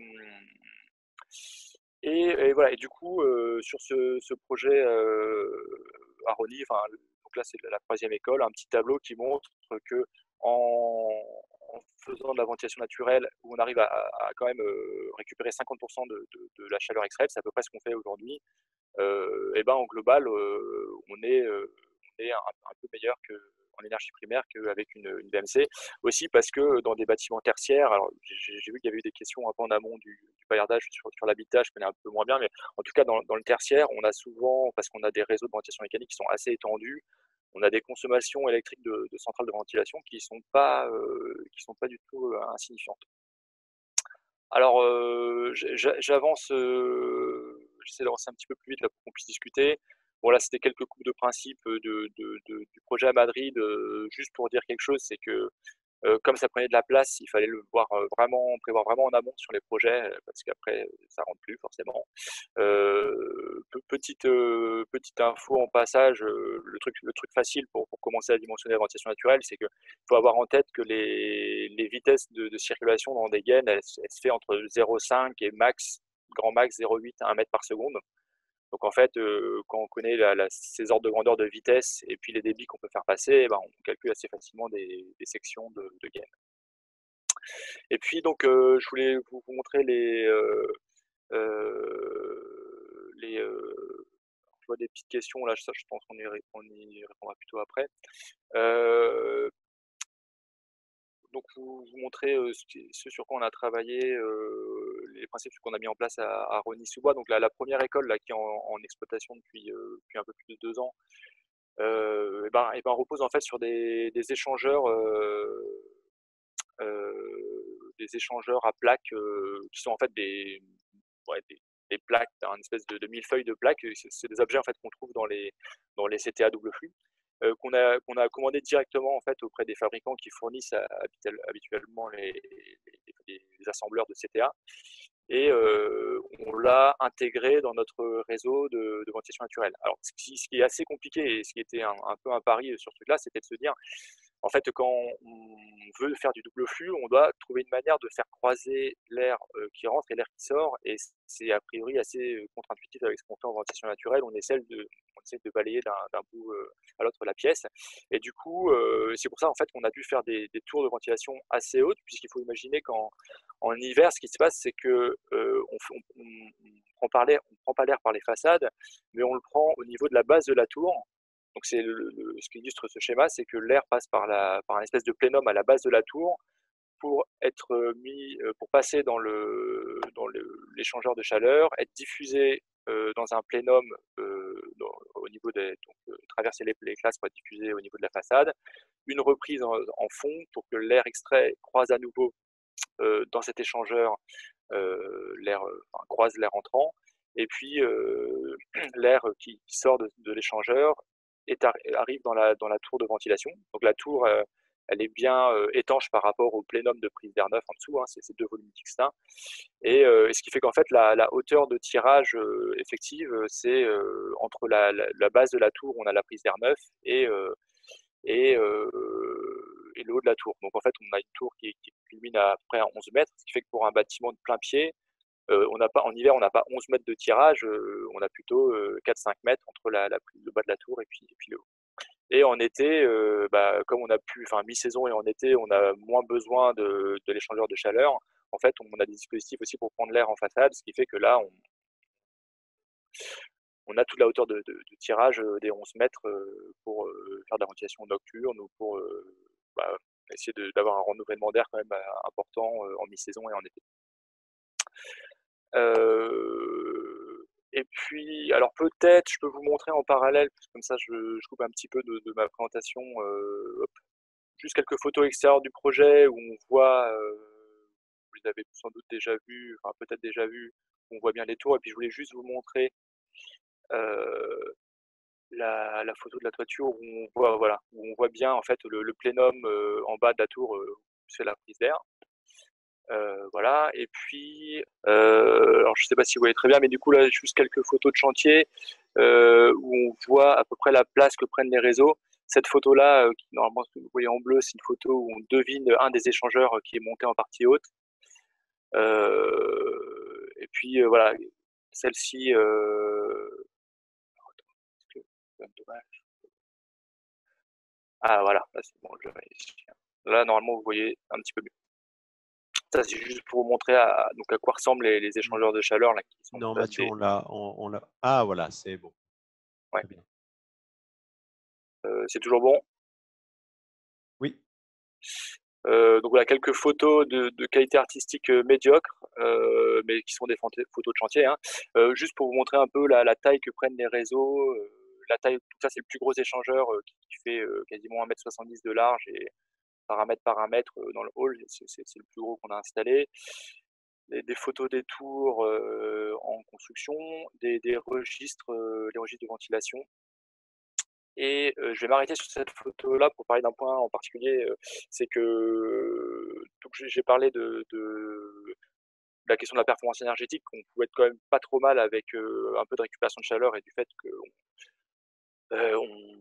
et, et voilà, et du coup, euh, sur ce, ce projet euh, à Rony, enfin, donc là c'est la troisième école, un petit tableau qui montre que en, en faisant de la ventilation naturelle, où on arrive à, à quand même euh, récupérer cinquante pour cent de, de, de la chaleur extraite, c'est à peu près ce qu'on fait aujourd'hui. Euh, et ben en global, euh, on est, euh, on est un, un peu meilleur que en énergie primaire qu'avec une, une V M C. Aussi parce que dans des bâtiments tertiaires, alors j'ai, j'ai vu qu'il y avait eu des questions un peu en amont du, du paillardage sur, sur l'habitat, je connais un peu moins bien, mais en tout cas dans, dans le tertiaire, on a souvent, parce qu'on a des réseaux de ventilation mécanique qui sont assez étendus, on a des consommations électriques de, de centrales de ventilation qui sont pas, euh, qui sont pas du tout euh, insignifiantes. Alors, euh, j'avance, euh, j'essaie d'avancer un petit peu plus vite là, pour qu'on puisse discuter. Bon, là, c'était quelques coupes de principe de, de, de, du projet à Madrid. Euh, juste pour dire quelque chose, c'est que euh, comme ça prenait de la place, il fallait le voir euh, vraiment, prévoir vraiment en amont sur les projets, euh, parce qu'après, ça rentre plus forcément. Euh, petite, euh, petite info en passage, euh, le, truc, le truc facile pour, pour commencer à dimensionner la ventilation naturelle, c'est qu'il faut avoir en tête que les, les vitesses de, de circulation dans des gaines, elles, elles se fait entre zéro virgule cinq et max, grand max zéro virgule huit à un mètre par seconde. Donc en fait, euh, quand on connaît la, la, ces ordres de grandeur de vitesse et puis les débits qu'on peut faire passer, eh ben, on calcule assez facilement des, des sections de, de gaines. Et puis donc, euh, je voulais vous, vous montrer les, euh, euh, les euh, je vois des petites questions là, ça je pense qu'on y, on y répondra plutôt après. Euh, donc vous, vous montrer euh, ce, qui, ce sur quoi on a travaillé, euh, les principes qu'on a mis en place à, à Rosny-sous-Bois. Donc la, la première école là, qui est en, en exploitation depuis, euh, depuis un peu plus de deux ans, euh, et ben, et ben, repose en fait sur des, des échangeurs, euh, euh, des échangeurs à plaques euh, qui sont en fait des, ouais, des, des plaques, un espèce de, de millefeuille de plaques. C'est des objets en fait qu'on trouve dans les dans les C T A double flux, euh, qu'on a qu'on a commandé directement en fait auprès des fabricants qui fournissent à, habituellement les, les, les assembleurs de C T A. Et euh, on l'a intégré dans notre réseau de, de ventilation naturelle. Alors, ce qui, ce qui, est assez compliqué et ce qui était un, un peu un pari sur ce truc-là, c'était de se dire, en fait, quand on veut faire du double flux, on doit trouver une manière de faire croiser l'air euh, qui rentre et l'air qui sort. Et c'est a priori assez contre-intuitif avec ce qu'on fait en ventilation naturelle. On essaie de, on essaie de balayer d'un bout euh, à l'autre la pièce. Et du coup, euh, c'est pour ça en fait qu'on a dû faire des, des tours de ventilation assez hautes, puisqu'il faut imaginer qu'en en hiver, ce qui se passe, c'est que euh, on, on, on, prend par l'air, on prend pas l'air par les façades, mais on le prend au niveau de la base de la tour. Donc c'est le, le, ce qui illustre ce schéma, c'est que l'air passe par, la, par un espèce de plénum à la base de la tour pour être mis, pour passer dans le dans l'échangeur de chaleur, être diffusé euh, dans un plénum euh, dans, au niveau des donc euh, traverser les, les classes pour être diffusé au niveau de la façade, une reprise en, en fond pour que l'air extrait croise à nouveau euh, dans cet échangeur, euh, l'air enfin, croise l'air entrant, et puis euh, l'air qui, qui sort de, de l'échangeur arrive dans la, dans la tour de ventilation. Donc la tour, euh, elle est bien euh, étanche par rapport au plénum de prise d'air neuf en dessous, hein, c'est ces deux volumes distincts. Et, euh, et ce qui fait qu'en fait, la, la hauteur de tirage euh, effective, c'est euh, entre la, la, la, base de la tour, où on a la prise d'air neuf, et, euh, et, euh, et le haut de la tour. Donc en fait, on a une tour qui, qui culmine à, à peu près à onze mètres, ce qui fait que pour un bâtiment de plein pied, euh, on n'a pas, en hiver, on n'a pas onze mètres de tirage, euh, on a plutôt euh, quatre cinq mètres entre la, la, le bas de la tour et puis, et puis le haut. Et en été, euh, bah, comme on a pu, enfin mi-saison et en été, on a moins besoin de, de l'échangeur de chaleur. En fait, on a des dispositifs aussi pour prendre l'air en façade, ce qui fait que là, on, on a toute la hauteur de, de, de tirage euh, des onze mètres euh, pour euh, faire de la ventilation nocturne ou pour euh, bah, essayer d'avoir un renouvellement d'air quand même euh, important euh, en mi-saison et en été. Euh, et puis, alors peut-être, je peux vous montrer en parallèle, comme ça je, je coupe un petit peu de, de ma présentation, euh, hop, juste quelques photos extérieures du projet où on voit, euh, vous les avez sans doute déjà vues, enfin peut-être déjà vues, on voit bien les tours, et puis je voulais juste vous montrer euh, la, la photo de la toiture où on voit, voilà, où on voit bien en fait le, le plénum euh, en bas de la tour, euh, c'est la prise d'air. Euh, voilà. Et puis, euh, alors je sais pas si vous voyez très bien, mais du coup là juste quelques photos de chantier euh, où on voit à peu près la place que prennent les réseaux. Cette photo-là, euh, qui normalement vous voyez en bleu, c'est une photo où on devine un des échangeurs euh, qui est monté en partie haute. Euh, et puis euh, voilà, celle-ci. Euh... c'est dommage. Ah voilà, là c'est bon, je réussis. Là normalement vous voyez un petit peu mieux. Ça c'est juste pour vous montrer à, donc à quoi ressemblent les, les échangeurs de chaleur là qui sont Non, quand même Mathieu, des. on l'a. On, on l'a. Ah, voilà, c'est bon. Ouais. Très bien. Euh, c'est toujours bon. Oui. Euh, donc voilà, quelques photos de, de qualité artistique euh, médiocre, euh, mais qui sont des photos de chantier. Hein. Euh, juste pour vous montrer un peu la, la taille que prennent les réseaux. Euh, la taille, tout ça c'est le plus gros échangeur euh, qui, qui fait euh, quasiment un mètre soixante-dix de large et par un mètre par un mètre euh, dans le hall. C'est, c'est, c'est le plus gros qu'on a installé. Des, des photos des tours euh, en construction, des, des registres, euh, les registres de ventilation. Et euh, je vais m'arrêter sur cette photo-là pour parler d'un point en particulier. Euh, c'est que donc j'ai parlé de, de, la question de la performance énergétique, qu'on pouvait être quand même pas trop mal avec euh, un peu de récupération de chaleur et du fait qu'on euh,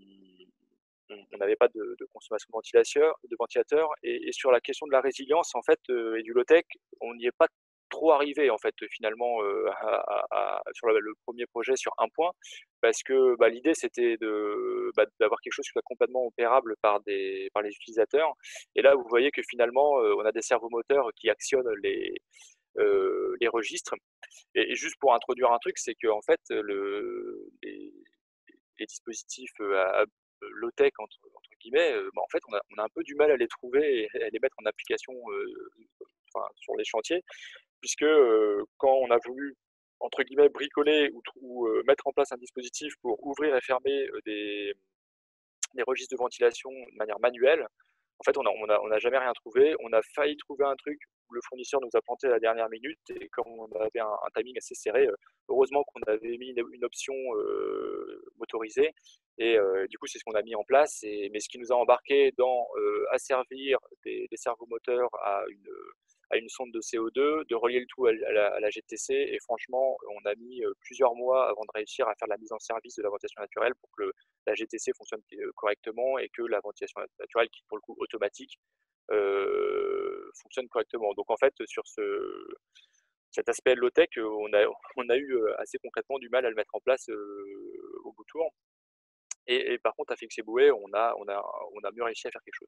on n'avait pas de, de consommation de ventilateur. De ventilateur et, et sur la question de la résilience en fait euh, et du low-tech, on n'y est pas trop arrivé en fait finalement euh, à, à, à, sur le, le premier projet sur un point parce que bah, l'idée c'était de bah, d'avoir quelque chose qui soit complètement opérable par des par les utilisateurs et là vous voyez que finalement euh, on a des servomoteurs qui actionnent les euh, les registres et, et juste pour introduire un truc c'est que en fait le les, les dispositifs à, à low-tech entre, entre guillemets, euh, bah, en fait on a, on a un peu du mal à les trouver et à les mettre en application euh, enfin, sur les chantiers puisque euh, quand on a voulu entre guillemets bricoler ou, ou euh, mettre en place un dispositif pour ouvrir et fermer euh, des, des registres de ventilation de manière manuelle, en fait, on n'a on a, on a jamais rien trouvé. On a failli trouver un truc où le fournisseur nous a planté à la dernière minute et comme on avait un, un timing assez serré, euh, heureusement qu'on avait mis une, une option euh, motorisée et euh, du coup, c'est ce qu'on a mis en place. Et, mais ce qui nous a embarqué dans euh, asservir des, des servomoteurs à une à une sonde de C O deux, de relier le tout à la, à la G T C. Et franchement, on a mis plusieurs mois avant de réussir à faire la mise en service de la ventilation naturelle pour que le, la G T C fonctionne correctement et que la ventilation naturelle, qui pour le coup automatique, euh, fonctionne correctement. Donc en fait, sur ce, cet aspect low-tech, on a, on a eu assez concrètement du mal à le mettre en place euh, au bout de tour. Et, et, par contre, à Fixeboué, on a, on, a, on a mieux réussi à faire quelque chose.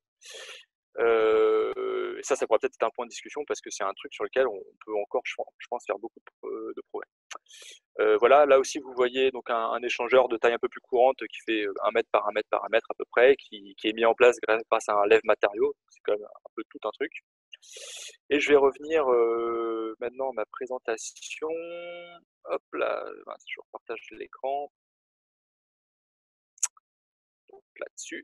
Euh, et ça, ça pourrait peut-être être un point de discussion parce que c'est un truc sur lequel on peut encore, je pense, faire beaucoup de, de progrès. Euh, voilà, là aussi vous voyez donc un, un échangeur de taille un peu plus courante qui fait un mètre par un mètre par un mètre à peu près, qui, qui est mis en place grâce à un lève matériau. C'est quand même un peu tout un truc. Et je vais revenir euh, maintenant à ma présentation. Hop là, je repartage l'écran. Là-dessus.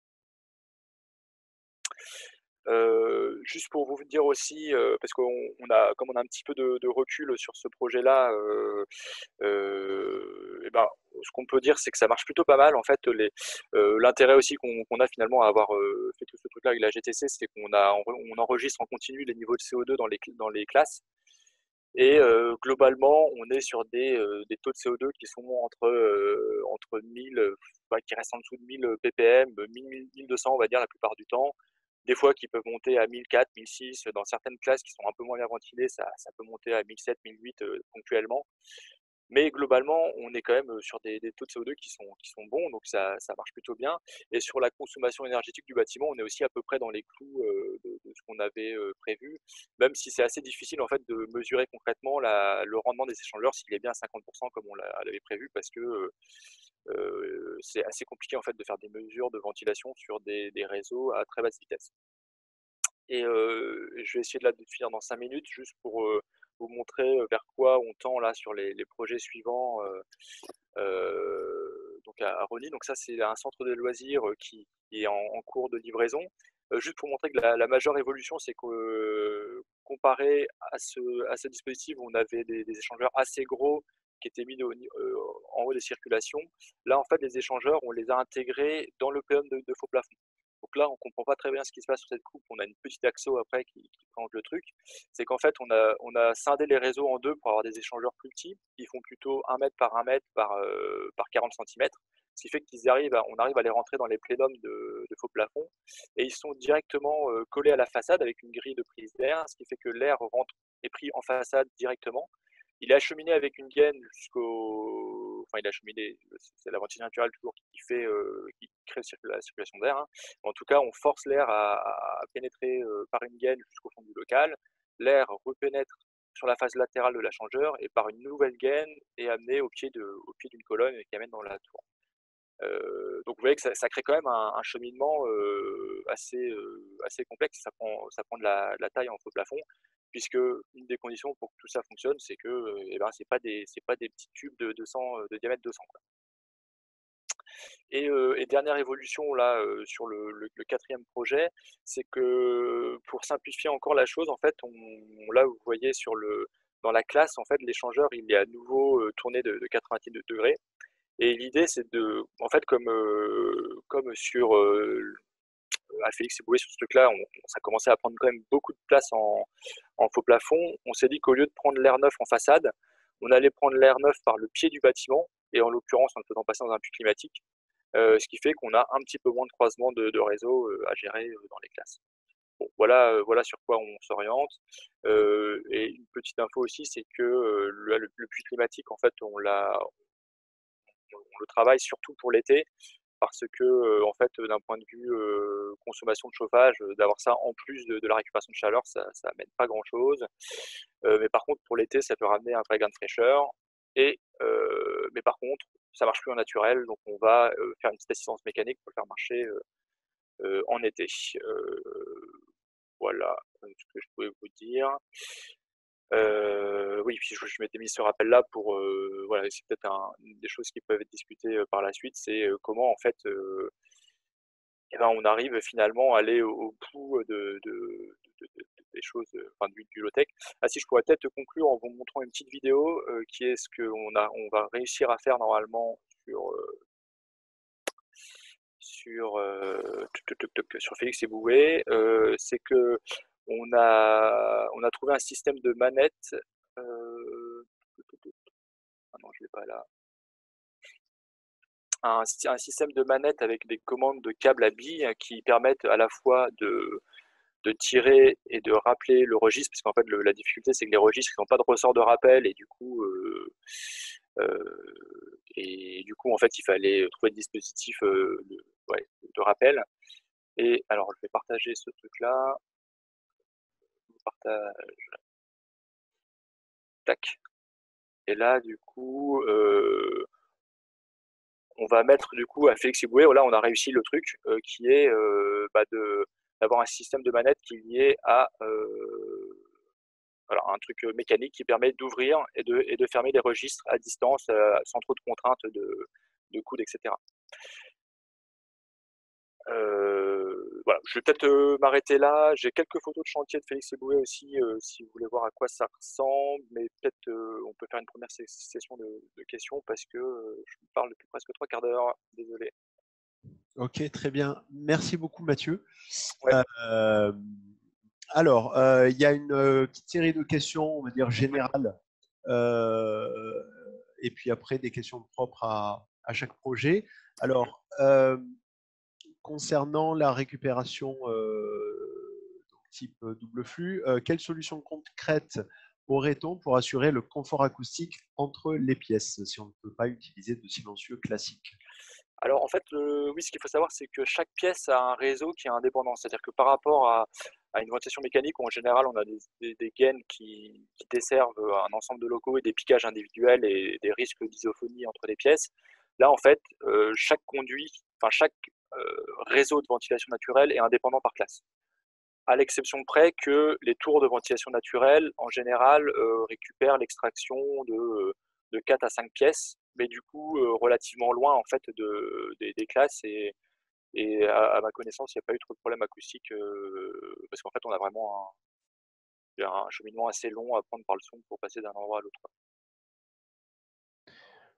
Euh, juste pour vous dire aussi, euh, parce qu'on on a, comme on a un petit peu de, de recul sur ce projet-là, euh, euh, et ben, ce qu'on peut dire, c'est que ça marche plutôt pas mal. En fait, les, euh, l'intérêt aussi qu'on, qu'on a finalement à avoir euh, fait tout ce truc-là avec la G T C, c'est qu'on a, on enregistre en continu les niveaux de C O deux dans les, dans les classes. Et euh, globalement, on est sur des, euh, des taux de C O deux qui sont entre, euh, entre mille, bah, qui restent en dessous de mille ppm, mille, mille deux cents on va dire la plupart du temps. Des fois qui peuvent monter à mille quatre, mille six. Dans certaines classes qui sont un peu moins bien ventilées, ça, ça peut monter à mille sept, mille huit euh, ponctuellement. Mais globalement, on est quand même sur des, des taux de C O deux qui sont, qui sont bons, donc ça, ça marche plutôt bien. Et sur la consommation énergétique du bâtiment, on est aussi à peu près dans les clous euh, de, de ce qu'on avait euh, prévu, même si c'est assez difficile en fait de mesurer concrètement la, le rendement des échangeurs s'il est bien à cinquante pour cent comme on l'avait prévu, parce que euh, c'est assez compliqué en fait de faire des mesures de ventilation sur des, des réseaux à très basse vitesse. Et euh, je vais essayer de la finir dans cinq minutes, juste pour euh, vous montrer vers quoi on tend là sur les, les projets suivants euh, euh, donc à, à Rony. Donc ça, c'est un centre de loisirs qui, qui est en, en, cours de livraison. Euh, juste pour montrer que la, la majeure évolution, c'est que euh, comparé à ce, à ce dispositif, on avait des, des échangeurs assez gros qui étaient mis au ni heu, en haut des circulations. Là, en fait, les échangeurs, on les a intégrés dans le plénum de de faux plafond. Donc là, on comprend pas très bien ce qui se passe sur cette coupe. On a une petite asso après qui qui prolonge le truc. C'est qu'en fait, on a on a scindé les réseaux en deux pour avoir des échangeurs plus petits, qui font plutôt un mètre par un mètre par, heu, par quarante centimètres. Ce qui fait qu'ils arrivent à on arrive à les rentrer dans les plénums de de faux plafond et ils sont directement, heu, collés à la façade avec une grille de prise d'air, ce qui fait que l'air rentre est pris en façade directement. Il est acheminé avec une gaine jusqu'au enfin il est acheminé, c'est la ventilation naturelle toujours qui fait, heu, qui crée circula la circulation d'air, hein. En tout cas, on force l'air à à pénétrer, heu, par une gaine jusqu'au fond du local. L'air repénètre sur la face latérale de l'achangeur et par une nouvelle gaine est amené au pied de au pied d'une colonne qui amène dans la tour. Heu, donc vous voyez que ça ça crée quand même un un cheminement, heu, assez, heu, assez complexe. Ça prend ça prend de la de la taille en faux plafond, puisque une des conditions pour que tout ça fonctionne, c'est que, heu, et ben, c'est pas des c'est pas des petits tubes de deux cents, heu, de diamètre deux cents, quoi. Et heu et dernière évolution là, heu, sur le le le quatrième projet, c'est que pour simplifier encore la chose, en fait, on là, vous voyez sur le dans la classe, en fait, l'échangeur, il est à nouveau, heu, tourné de de quatre-vingt-dix degrés. Et l'idée, c'est de en fait, comme, heu, comme sur, heu, à Félix Éboué, sur ce truc-là, on ça commençait à prendre quand même beaucoup de place en en faux plafond. On s'est dit qu'au lieu de prendre l'air neuf en façade, on allait prendre l'air neuf par le pied du bâtiment et en l'occurrence, en le faisant passer dans un puits climatique, heu, ce qui fait qu'on a un petit peu moins de croisement de de réseaux, heu, à gérer, heu, dans les classes. Bon, voilà, heu, voilà sur quoi on s'oriente, heu et une petite info aussi, c'est que, heu, le le le puits climatique, en fait, on l'a on on le travaille surtout pour l'été parce que, heu, en fait, d'un point de vue, heu, consommation de chauffage, heu, d'avoir ça en plus de de la récupération de chaleur, ça ça amène pas grand chose. Heu, mais par contre pour l'été, ça peut ramener un vrai gain de fraîcheur et heu, mais par contre, ça marche plus en naturel, donc on va, heu, faire une petite assistance mécanique pour le faire marcher, heu heu, en été. Heu, voilà, heu, ce que je pouvais vous dire. Heu, oui, puis je je m'étais mis ce rappel-là pour, heu, voilà, c'est peut-être un une des choses qui peuvent être discutées, heu, par la suite, c'est, heu, comment en fait, heu et ben, on arrive finalement à aller au au bout de de de de de des choses, heu, enfin du du low-tech. Ah si, je pourrais peut-être conclure en vous montrant une petite vidéo, heu, qui est ce qu'on a on va réussir à faire normalement sur, heu sur, heu, tuc tuc tuc tuc, sur Félix Éboué. Heu, c'est qu'on a on a trouvé un système de manette, heu, ah non, je l'ai pas là. Un sy un système de manette avec des commandes de câbles à billes qui permettent à la fois de de tirer et de rappeler le registre, parce qu'en fait le la difficulté c'est que les registres ils ont pas de ressort de rappel et du coup, heu heu et du coup en fait il fallait trouver le dispositif, heu, de ouais, de rappel et alors je vais partager ce truc-là. Partage, tac et là du coup, heu, on va mettre du coup à Félix Éboué, là on a réussi le truc, heu, qui est, heu, bah, de d'avoir un système de manette qui est lié à, heu voilà, un truc, heu, mécanique qui permet d'ouvrir et de et de fermer les registres à distance, heu, sans trop de contraintes de de coude et cetera. Heu, voilà, je vais peut-être, heu, m'arrêter là. J'ai quelques photos de chantier de Félix Éboué aussi, heu, si vous voulez voir à quoi ça ressemble, mais peut-être, heu, on peut faire une première re session de de questions parce que, heu, je vous parle depuis presque trois quarts d'heure. Désolé. Ok, très bien. Merci beaucoup, Mathieu. Ouais, Euh, alors, euh, il y a une euh, petite série de questions, on va dire ouais. générales, euh, et puis après des questions propres à, à chaque projet. Mmh. Alors, euh, concernant la récupération euh, type double flux, euh, quelle solution concrète aurait-on pour assurer le confort acoustique entre les pièces si on ne peut pas utiliser de silencieux classique? Alors en fait, heu, oui, ce qu'il faut savoir, c'est que chaque pièce a un réseau qui est indépendant. C'est-à-dire que par rapport à à une ventilation mécanique où en général on a des des des gaines qui qui desservent, heu, un ensemble de locaux et des piquages individuels et des risques d'isophonie entre les pièces. Là, en fait, heu, chaque conduit, enfin chaque, heu, réseau de ventilation naturelle est indépendant par classe. À l'exception près que les tours de ventilation naturelle, en général, heu, récupèrent l'extraction de, heu, de quatre à cinq pièces, mais du coup, heu, relativement loin en fait de des des classes et et à à ma connaissance, il y a pas eu trop de problèmes acoustiques, heu, parce qu'en fait, on a vraiment un un cheminement assez long à prendre par le son pour passer d'un endroit à l'autre, quoi.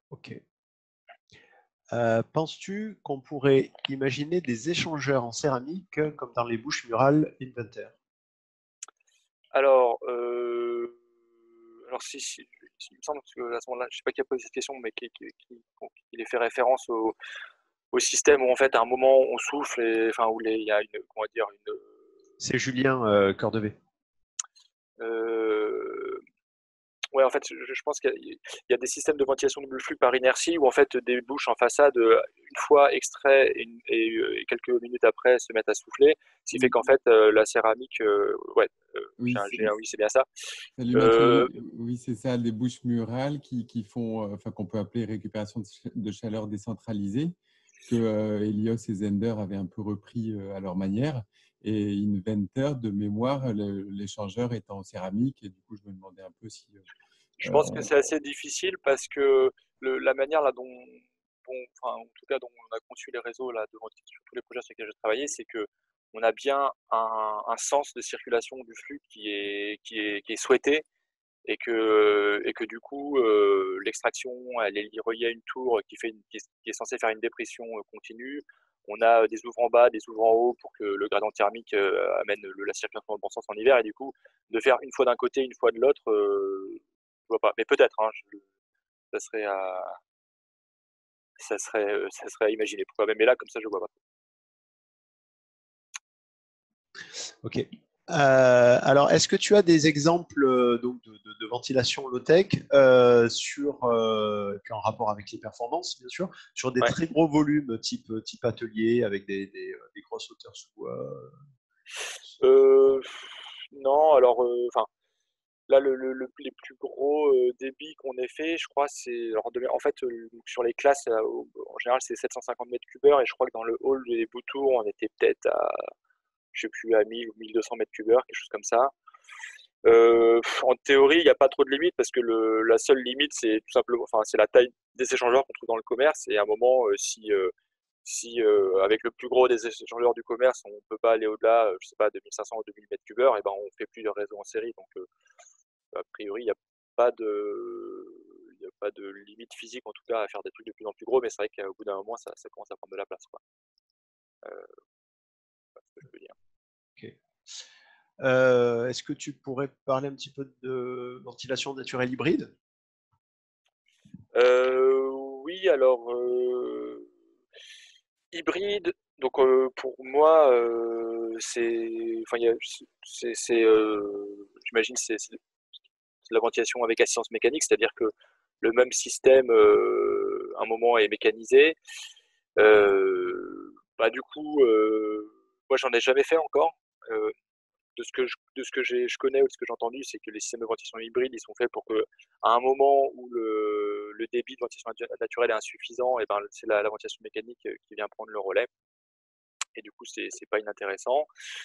Ok. Euh, penses-tu qu'on pourrait imaginer des échangeurs en céramique euh, comme dans les bouches murales Inventor? Alors, euh, alors si, si- si- il me semble que à ce moment-là, je sais pas qui a posé cette question, mais qui, qui, qui, qui fait référence au, au système où en fait à un moment on souffle et enfin où les- il y a une, comment dire, une, C'est Julien euh, Cordevet. euh, ouais, en fait, je, je pense qu'il y, a- il y a des systèmes de ventilation double flux par inertie où en fait des bouches en façade, euh, une fois extrait et, une- et, euh, et quelques minutes après se mettent à souffler, ce qui fait Oui, qu'en fait euh, la céramique, euh, ouais, euh, oui, j'ai un c'est- G un, oui, c'est bien ça. salut Mathieu. Euh, Oui, oui, c'est ça, les bouches murales qui, qui font, euh, enfin, qu'on peut appeler récupération de, ch- de chaleur décentralisée, que euh, Helios et Zender avaient un peu repris euh, à leur manière. Et Inventor, de mémoire, le- l'échangeur est en céramique. Et du coup, je me demandais un peu si Je euh, pense que on- c'est assez difficile parce que le, la manière là dont, dont- enfin, en tout cas dont on a conçu les réseaux là devant sur tous les projets sur lesquels j'ai travaillé, c'est que on a bien un, un sens de circulation du flux qui est qui est qui est souhaité et que et que du coup euh, l'extraction elle est reliée à une tour qui fait une, qui, est, qui est censée faire une dépression euh, continue. On a des ouvres en bas, des ouvres en haut pour que le gradient thermique euh, amène le, la circulation dans le bon sens en hiver et du coup de faire une fois d'un côté, une fois de l'autre, euh, je vois pas. Mais peut-être, hein, je- ça serait à, ça serait, euh, ça serait à imaginer. Pourquoi même, mais là, comme ça, je vois pas. Ok. Euh, alors, est-ce que tu as des exemples euh, donc, de, de- de ventilation low-tech euh, sur, euh, puis en rapport avec les performances, bien sûr, sur des Ouais. très gros volumes type, type atelier avec des, des, euh, des grosses hauteurs sous. euh, Euh, non, alors, euh, enfin, là, le, le- le- les plus gros euh, débits qu'on ait fait, je crois, c'est, alors, de- en fait, euh, sur les classes, euh, au- en général, c'est sept cent cinquante mètres cubes heure, et je crois que dans le hall des Boutours, on était peut-être à, je sais plus, à mille ou mille deux cents mètres cubes heure, quelque chose comme ça. Euh, en théorie, il n'y a pas trop de limites parce que le, la seule limite, c'est tout simplement, enfin, c'est la taille des échangeurs qu'on trouve dans le commerce. Et à un moment, euh, si, euh, si euh, avec le plus gros des échangeurs du commerce, on ne peut pas aller au-delà, euh, je sais pas, de mille cinq cents ou deux mille mètres cubes heure, et ben on fait plus de réseau en série. Donc, euh, a priori, il n'y a pas de, il y a pas de limite physique en tout cas à faire des trucs de plus en plus gros. Mais c'est vrai qu'au bout d'un moment, ça, ça commence à prendre de la place, quoi. Euh, c'est ce que je veux dire. Ok. Euh, est-ce que tu pourrais parler un petit peu de ventilation naturelle hybride? Euh, oui, alors. Euh, hybride, donc euh, pour moi, euh, c'est, enfin, il y a- c'est, c'est, euh, j'imagine, c'est, c'est de la ventilation avec assistance mécanique, c'est-à-dire que le même système, euh, un moment est mécanisé. Euh, bah, du coup, euh, moi, j'en ai jamais fait encore. Euh, de ce que je, de ce que j'ai, je connais ou de ce que j'ai entendu, c'est que les systèmes de ventilation hybride, ils sont faits pour que, à un moment où le, le débit de ventilation naturelle est insuffisant, et ben c'est la, la ventilation mécanique euh, qui vient prendre le relais. Et du coup, c'est c'est pas inintéressant.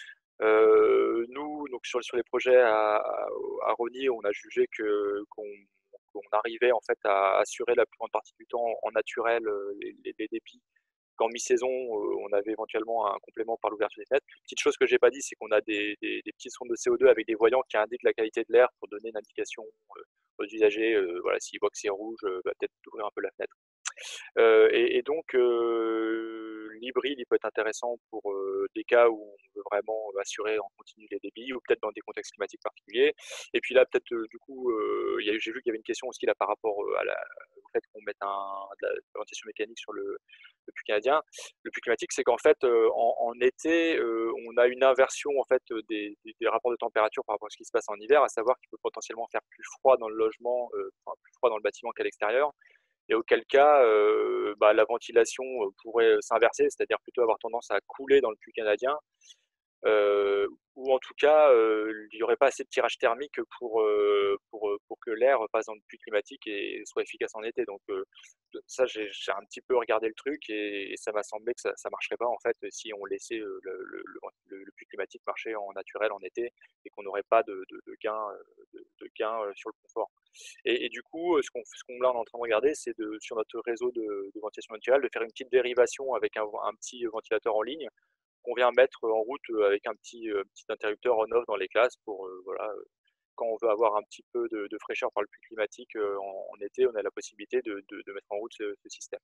Euh, nous, donc sur, sur les projets à, à Rosny, on a jugé que qu'on qu'on arrivait en fait à assurer la plus grande partie du temps en naturel euh, les, les, les débits. Qu'en mi-saison, euh, on avait éventuellement un complément par l'ouverture des fenêtres. Petite chose que j'ai pas dit, c'est qu'on a des, des, des petites sondes de C O deux avec des voyants qui indiquent la qualité de l'air pour donner une indication euh, aux usagers. Euh, voilà, s'ils voient que c'est rouge, euh, bah, peut-être d'ouvrir un peu la fenêtre. Euh, et, et, donc, euh, l'hybride, il peut être intéressant pour euh, des cas où on veut vraiment assurer en continu les débits ou peut-être dans des contextes climatiques particuliers. Et puis là, peut-être, euh, du coup, euh, j'ai vu qu'il y avait une question aussi là par rapport à la, au fait qu'on mette un, de la ventilation mécanique sur le, le puits canadien. Le puits climatique, c'est qu'en fait, euh, en, en été, euh, on a une inversion en fait des, des, des, rapports de température par rapport à ce qui se passe en hiver, à savoir qu'il peut potentiellement faire plus froid dans le logement, euh, enfin, plus froid dans le bâtiment qu'à l'extérieur. Et auquel cas, euh, bah, la ventilation pourrait s'inverser, c'est-à-dire plutôt avoir tendance à couler dans le puits canadien, euh, ou en tout cas, euh, il n'y aurait pas assez de tirage thermique pour, euh, pour, pour que l'air passe dans le puits climatique et soit efficace en été. Donc euh, ça, j'ai un petit peu regardé le truc et, et ça m'a semblé que ça ne marcherait pas en fait si on laissait le, le, le, le puits climatique marcher en naturel en été et qu'on n'aurait pas de, de, de gain, de, de gain sur le confort. Et, et du coup, ce qu'on ce qu'on là on est en train de regarder, c'est de sur notre réseau de, de ventilation naturelle de faire une petite dérivation avec un, un petit ventilateur en ligne qu'on vient mettre en route avec un petit, euh, petit interrupteur on-off dans les classes pour euh, voilà, quand on veut avoir un petit peu de, de fraîcheur par le pluie climatique euh, en, en été, on a la possibilité de, de, de mettre en route ce, ce système.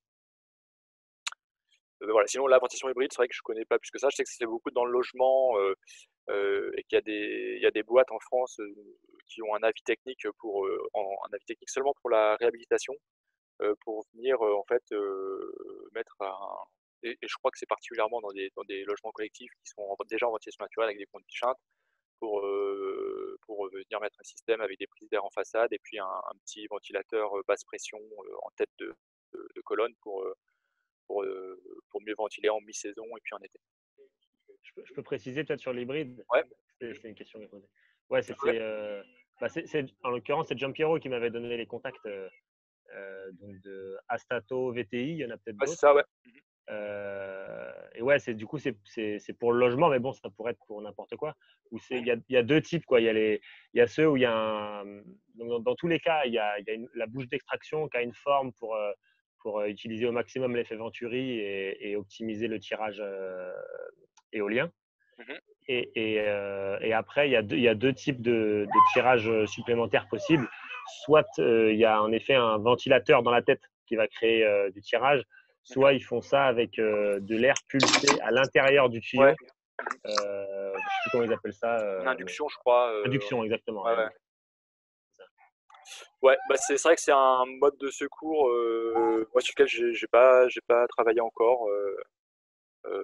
Euh, voilà. Sinon, la ventilation hybride, c'est vrai que je connais pas plus que ça. Je sais que c'est beaucoup dans le logement euh, euh, et qu'il y a des, il y a des boîtes en France euh, qui ont un avis technique pour, euh, en, un avis technique seulement pour la réhabilitation, euh, pour venir euh, en fait euh, mettre un, et, et je crois que c'est particulièrement dans des, dans des logements collectifs qui sont en- déjà en ventilation naturelle avec des ponts de Tichin pour, euh, pour venir mettre un système avec des prises d'air en façade et puis un, un petit ventilateur euh, basse pression euh, en tête de, de, de colonne pour, euh, pour, euh, pour mieux ventiler en mi-saison et puis en été. Je peux, je peux préciser peut-être sur l'hybride. Ouais. C'était c'était une question que je posée. Ouais, c'est, Ouais. c'est, euh, bah, c'est, c'est- en l'occurrence, c'est Giampiero qui m'avait donné les contacts euh, euh, donc de Astato, V T I, il y en a peut-être Ouais, c'est d'autres. ça, ouais. Euh, et ouais, c'est du coup c'est, c'est, c'est pour le logement, mais bon, ça pourrait être pour n'importe quoi. Où c'est, il y a, il y a deux types quoi. Il y a les, il y a ceux où il y a un, donc dans, dans tous les cas, il y a, il y a une- la bouche d'extraction qui a une forme pour euh, pour euh, utiliser au maximum l'effet Venturi et, et optimiser le tirage euh, éolien. Mhm. Et, et, euh, et après, il y, a deux, il y a deux types de, de tirages supplémentaires possibles. Soit euh, il y a en effet un ventilateur dans la tête qui va créer euh, du tirage, soit ils font ça avec euh, de l'air pulsé à l'intérieur du tuyau. Ouais. Euh, je ne sais plus comment ils appellent ça. Euh, Une induction, je crois. euh, induction, exactement. Ouais, Ouais. ouais. Ouais, bah c'est c'est vrai que c'est un mode de secours euh, moi, sur lequel j'ai j'ai pas, j'ai pas travaillé encore. Euh, euh,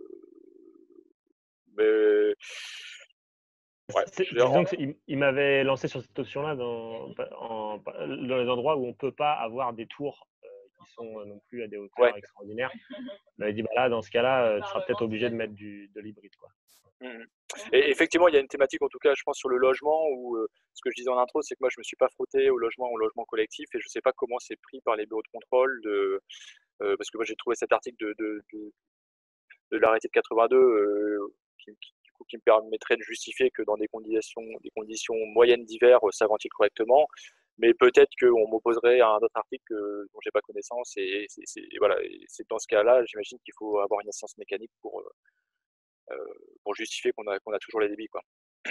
mais ouais, C'est- je vais en- disons qu'il il m'avait lancé sur cette option-là dans, en- dans les endroits où on ne peut pas avoir des tours euh, qui sont euh, non plus à des hauteurs Ouais. extraordinaires. Il m'avait dit, bah là, dans ce cas-là, euh, tu seras peut-être obligé de mettre du, de l'hybride, quoi. Mhm. Et effectivement, il y a une thématique, en tout cas, je pense, sur le logement, où euh, ce que je disais en intro, c'est que moi, je me suis pas frotté au logement, au logement collectif, et je sais pas comment c'est pris par les bureaux de contrôle, de, euh, parce que moi, j'ai trouvé cet article de, de, de, de l'arrêté de quatre-vingt-deux euh, qui, qui, du coup, qui me permettrait de justifier que dans des conditions, des conditions moyennes d'hiver, euh, ça ventile correctement. Mais peut-être qu'on m'opposerait à un autre article que, dont j'ai pas connaissance, et c'est c'est- et voilà, et c'est dans ce cas-là, j'imagine qu'il faut avoir une assistance mécanique pour, euh, euh, pour justifier qu'on a, qu'on a toujours les débits, quoi.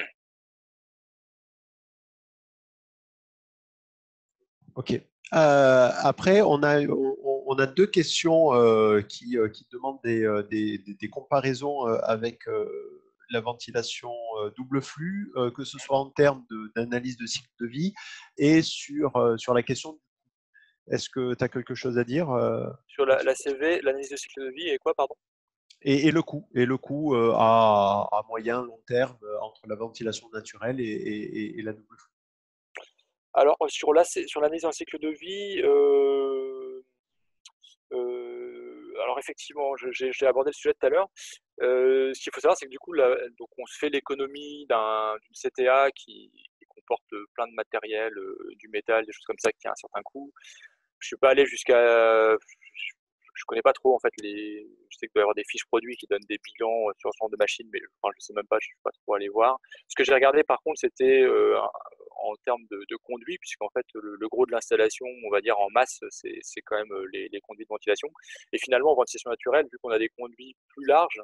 Ok. Euh, après, on a, on, on a deux questions euh, qui, euh, qui demandent des, euh, des, des- des comparaisons euh, avec euh, la ventilation euh, double flux, euh, que ce soit en termes de- d'analyse de cycle de vie et sur, euh, sur la question. Est-ce que tu as quelque chose à dire euh, Sur la, la C V, l'analyse de cycle de vie et quoi, pardon? et, et le coût, et le coût euh, à, à moyen, long terme euh, entre la ventilation naturelle et, et- et la double flux. Alors, sur la, sur l'analyse d'un cycle de vie, euh, euh, alors effectivement, je- j'ai j'ai abordé le sujet tout à l'heure. Euh, ce qu'il faut savoir, c'est que du coup, là, donc on se fait l'économie d'un, d'une C T A qui, qui comporte plein de matériel, euh, du métal, des choses comme ça qui a un certain coût. Je suis pas allé jusqu'à, je, je connais pas trop en fait les. Je sais qu'il doit y avoir des fiches produits qui donnent des bilans euh, sur ce genre de machines, mais enfin, je sais même pas, je suis pas trop allé voir. Ce que j'ai regardé par contre, c'était euh, en termes de, de conduits, puisqu'en fait le, le gros de l'installation, on va dire en masse, c'est c'est quand même euh, les, les conduits de ventilation. Et finalement, en ventilation naturelle, vu qu'on a des conduits plus larges,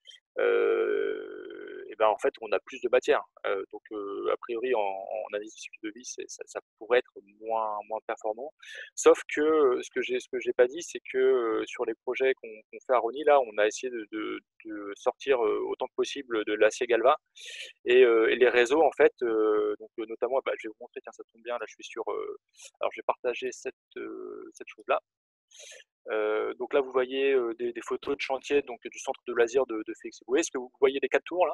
euh, et ben en fait on a plus de matière. Euh, donc euh, a priori en, en analyse de cycle de vie, c'est, ça, ça pourrait être moins moins performant. Sauf que euh, ce que j'ai ce que j'ai pas dit, c'est que euh, sur les projets qu'on, qu'on fait à Rony, là, on a essayé de, de, de sortir euh, autant que possible de l'acier Galva et, euh, et les réseaux en fait. Euh, donc euh, notamment, bah, je vais vous montrer, tiens ça tombe bien, là je suis sur. Euh, alors je vais partager cette euh, cette chose là. Euh, donc là, vous voyez euh, des, des photos de chantier donc, du centre de loisirs de, de Félix Éboué. Est-ce que vous voyez les quatre tours là?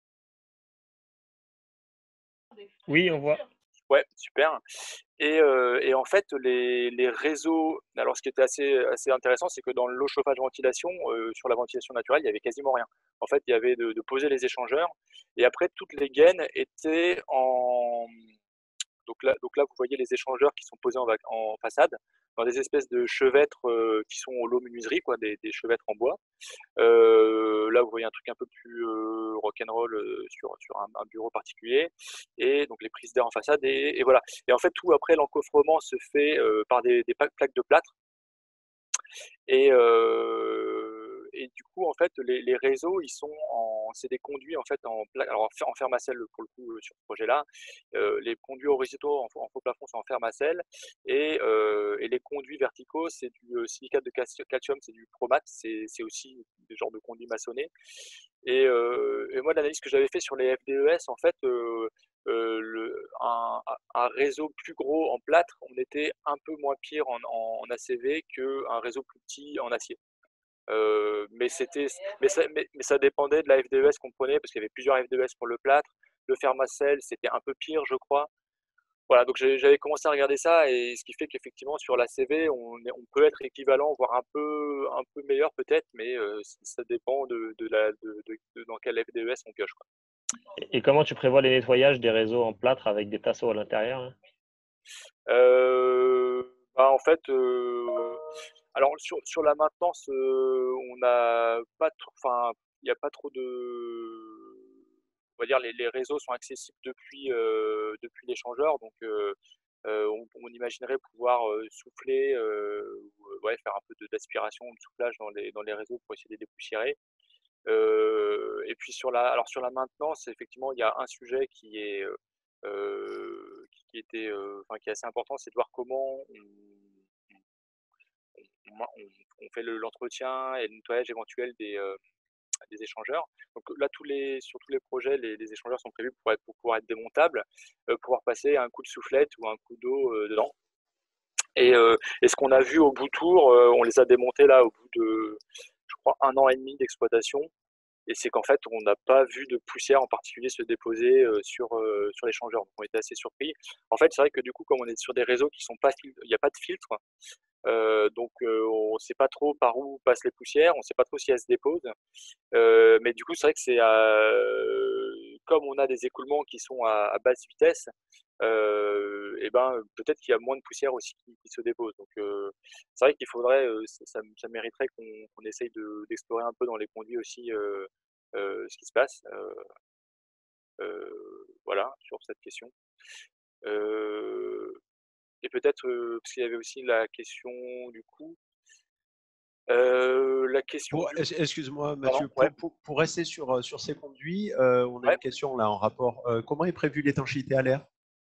Oui, on voit. Ouais, super. Et, euh, et en fait, les, les réseaux. Alors, ce qui était assez, assez intéressant, c'est que dans l'eau chauffage ventilation, euh, sur la ventilation naturelle, il y avait quasiment rien. En fait, il y avait de, de poser les échangeurs. Et après, toutes les gaines étaient en. Donc là, donc là, vous voyez les échangeurs qui sont posés en, en façade, dans des espèces de chevêtres euh, qui sont au lot menuiserie, quoi, des, des chevêtres en bois. Euh, là, vous voyez un truc un peu plus euh, rock'n'roll euh, sur, sur un, un bureau particulier. Et donc les prises d'air en façade. Et, et voilà. Et en fait, tout après, l'encoffrement se fait euh, par des, des plaques de plâtre. Et, euh, et du coup, en fait, les, les réseaux, ils sont en, c'est des conduits en fait en, pla- alors en fer en fermacelle pour le coup euh, sur ce projet-là. Euh, les conduits horizontaux en, en faux plafond sont en fermacelle et, euh, et les conduits verticaux, c'est du euh, silicate de calci- calcium, c'est du Promat, c'est c'est aussi des genres de conduits maçonnés. Et, euh, et moi, l'analyse que j'avais fait sur les F D E S, en fait, euh, euh, le, un, un réseau plus gros en plâtre, on était un peu moins pire en, en, en A C V qu'un réseau plus petit en acier. Euh, mais, c'était, mais, ça, mais, mais ça dépendait de la F D E S qu'on prenait, parce qu'il y avait plusieurs F D E S pour le plâtre. Le Fermacell, c'était un peu pire, je crois. Voilà, donc j'avais commencé à regarder ça, et ce qui fait qu'effectivement, sur l'A C V, on, est- on peut être équivalent, voire un peu, un peu meilleur peut-être, mais euh, ça dépend de, de, la, de, de, de dans quel F D E S on pioche, quoi. Et comment tu prévois les nettoyages des réseaux en plâtre avec des tasseaux à l'intérieur, hein? Euh, bah, en fait, euh, alors sur, sur la maintenance, euh, on n'a pas trop, enfin, il n'y a pas trop de, on va dire, les, les réseaux sont accessibles depuis, euh, depuis l'échangeur, donc euh, euh, on, on imaginerait pouvoir euh, souffler, euh, ou, euh, ouais, faire un peu de- d'aspiration ou de soufflage dans les, dans les réseaux pour essayer de les dépoussiérer. Euh, et puis sur la, alors sur la maintenance, effectivement, il y a un sujet qui est, euh, euh, qui, qui était, euh, enfin, qui est assez important, c'est de voir comment on, on, on- on fait le- l'entretien et le nettoyage éventuel des, euh, des échangeurs. Donc là, tous les, sur tous les projets, les, les échangeurs sont prévus pour, être, pour pouvoir être démontables, euh, pouvoir passer un coup de soufflette ou un coup d'eau euh, dedans. Et, euh, et ce qu'on a vu au bout tour, euh, on les a démontés là au bout de, je crois, un an et demi d'exploitation. Et c'est qu'en fait, on n'a pas vu de poussière en particulier se déposer euh, sur, euh, sur l'échangeur. Donc, on était assez surpris. En fait, c'est vrai que du coup, comme on est sur des réseaux qui sont pas fil- il n'y a pas de filtre, euh, donc euh, on ne sait pas trop par où passent les poussières, on ne sait pas trop si elles se déposent. Euh, mais du coup, c'est vrai que c'est euh, comme on a des écoulements qui sont à, à basse vitesse, euh, et ben peut-être qu'il y a moins de poussière aussi qui, qui se dépose. Donc euh, c'est vrai qu'il faudrait, euh, ça, ça, ça mériterait qu'on qu'on essaye de- d'explorer un peu dans les conduits aussi euh, euh, ce qui se passe. Euh, euh, voilà sur cette question. Euh, et peut-être euh, parce qu'il y avait aussi la question du coup, euh, la question Pour- du es- Excuse-moi, pardon, Mathieu, ouais, pour, pour- pour rester sur, euh, sur ces conduits, euh, on a ouais. une question là en rapport. Euh, comment est prévue l'étanchéité à l'air?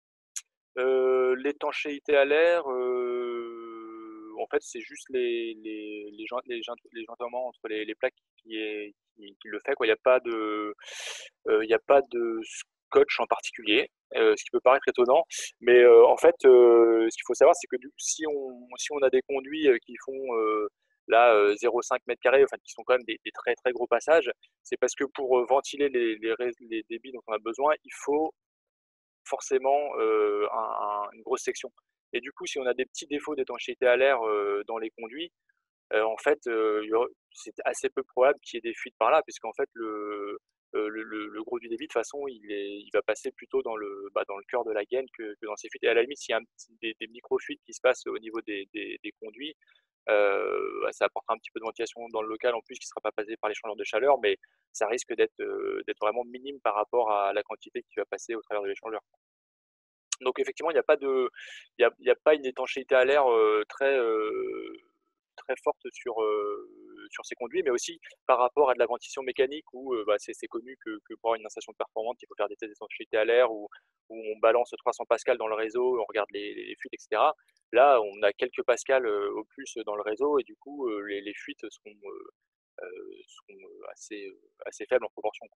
Euh, l'étanchéité à l'air, euh, en fait, c'est juste les, les, les, joint- les, joint- les jointements entre les, les plaques qui, est, qui, qui le fait, quoi. Il n'y a pas de, euh, il y a pas de scotch en particulier, euh, ce qui peut paraître étonnant. Mais euh, en fait, euh, ce qu'il faut savoir, c'est que du, si, on, si on a des conduits euh, qui font euh, là euh, zéro virgule cinq mètres carrés, enfin, qui sont quand même des, des très très gros passages, c'est parce que pour euh, ventiler les, les, rais- les débits dont on a besoin, il faut forcément euh, un, un, une grosse section. Et du coup, si on a des petits défauts d'étanchéité à l'air euh, dans les conduits, euh, en fait, euh, c'est assez peu probable qu'il y ait des fuites par là, puisqu'en fait, le, euh, le, le, le, gros du débit, de toute façon, il, est, il va passer plutôt dans le, bah, dans le cœur de la gaine que, que dans ces fuites. Et à la limite, s'il y a un petit, des, des micro-fuites qui se passent au niveau des, des, des conduits, euh, bah, ça apportera un petit peu de ventilation dans le local en plus qui ne sera pas passé par l'échangeur de chaleur, mais ça risque d'être euh, vraiment minime par rapport à la quantité qui va passer au travers de l'échangeur. Donc effectivement, il n'y a pas de, il y a, il y a pas une étanchéité à l'air euh, très, euh, très forte sur, euh, sur ces conduits, mais aussi par rapport à de la ventilation mécanique où euh, bah, c'est c'est connu que, que pour avoir une installation performante, il faut faire des tests d'étanchéité à l'air où, où on balance trois cents pascals dans le réseau, on regarde les, les fuites, et cetera. Là, on a quelques pascals euh, au plus dans le réseau et du coup, euh, les, les fuites seront, euh, euh, seront assez, assez faibles en proportion.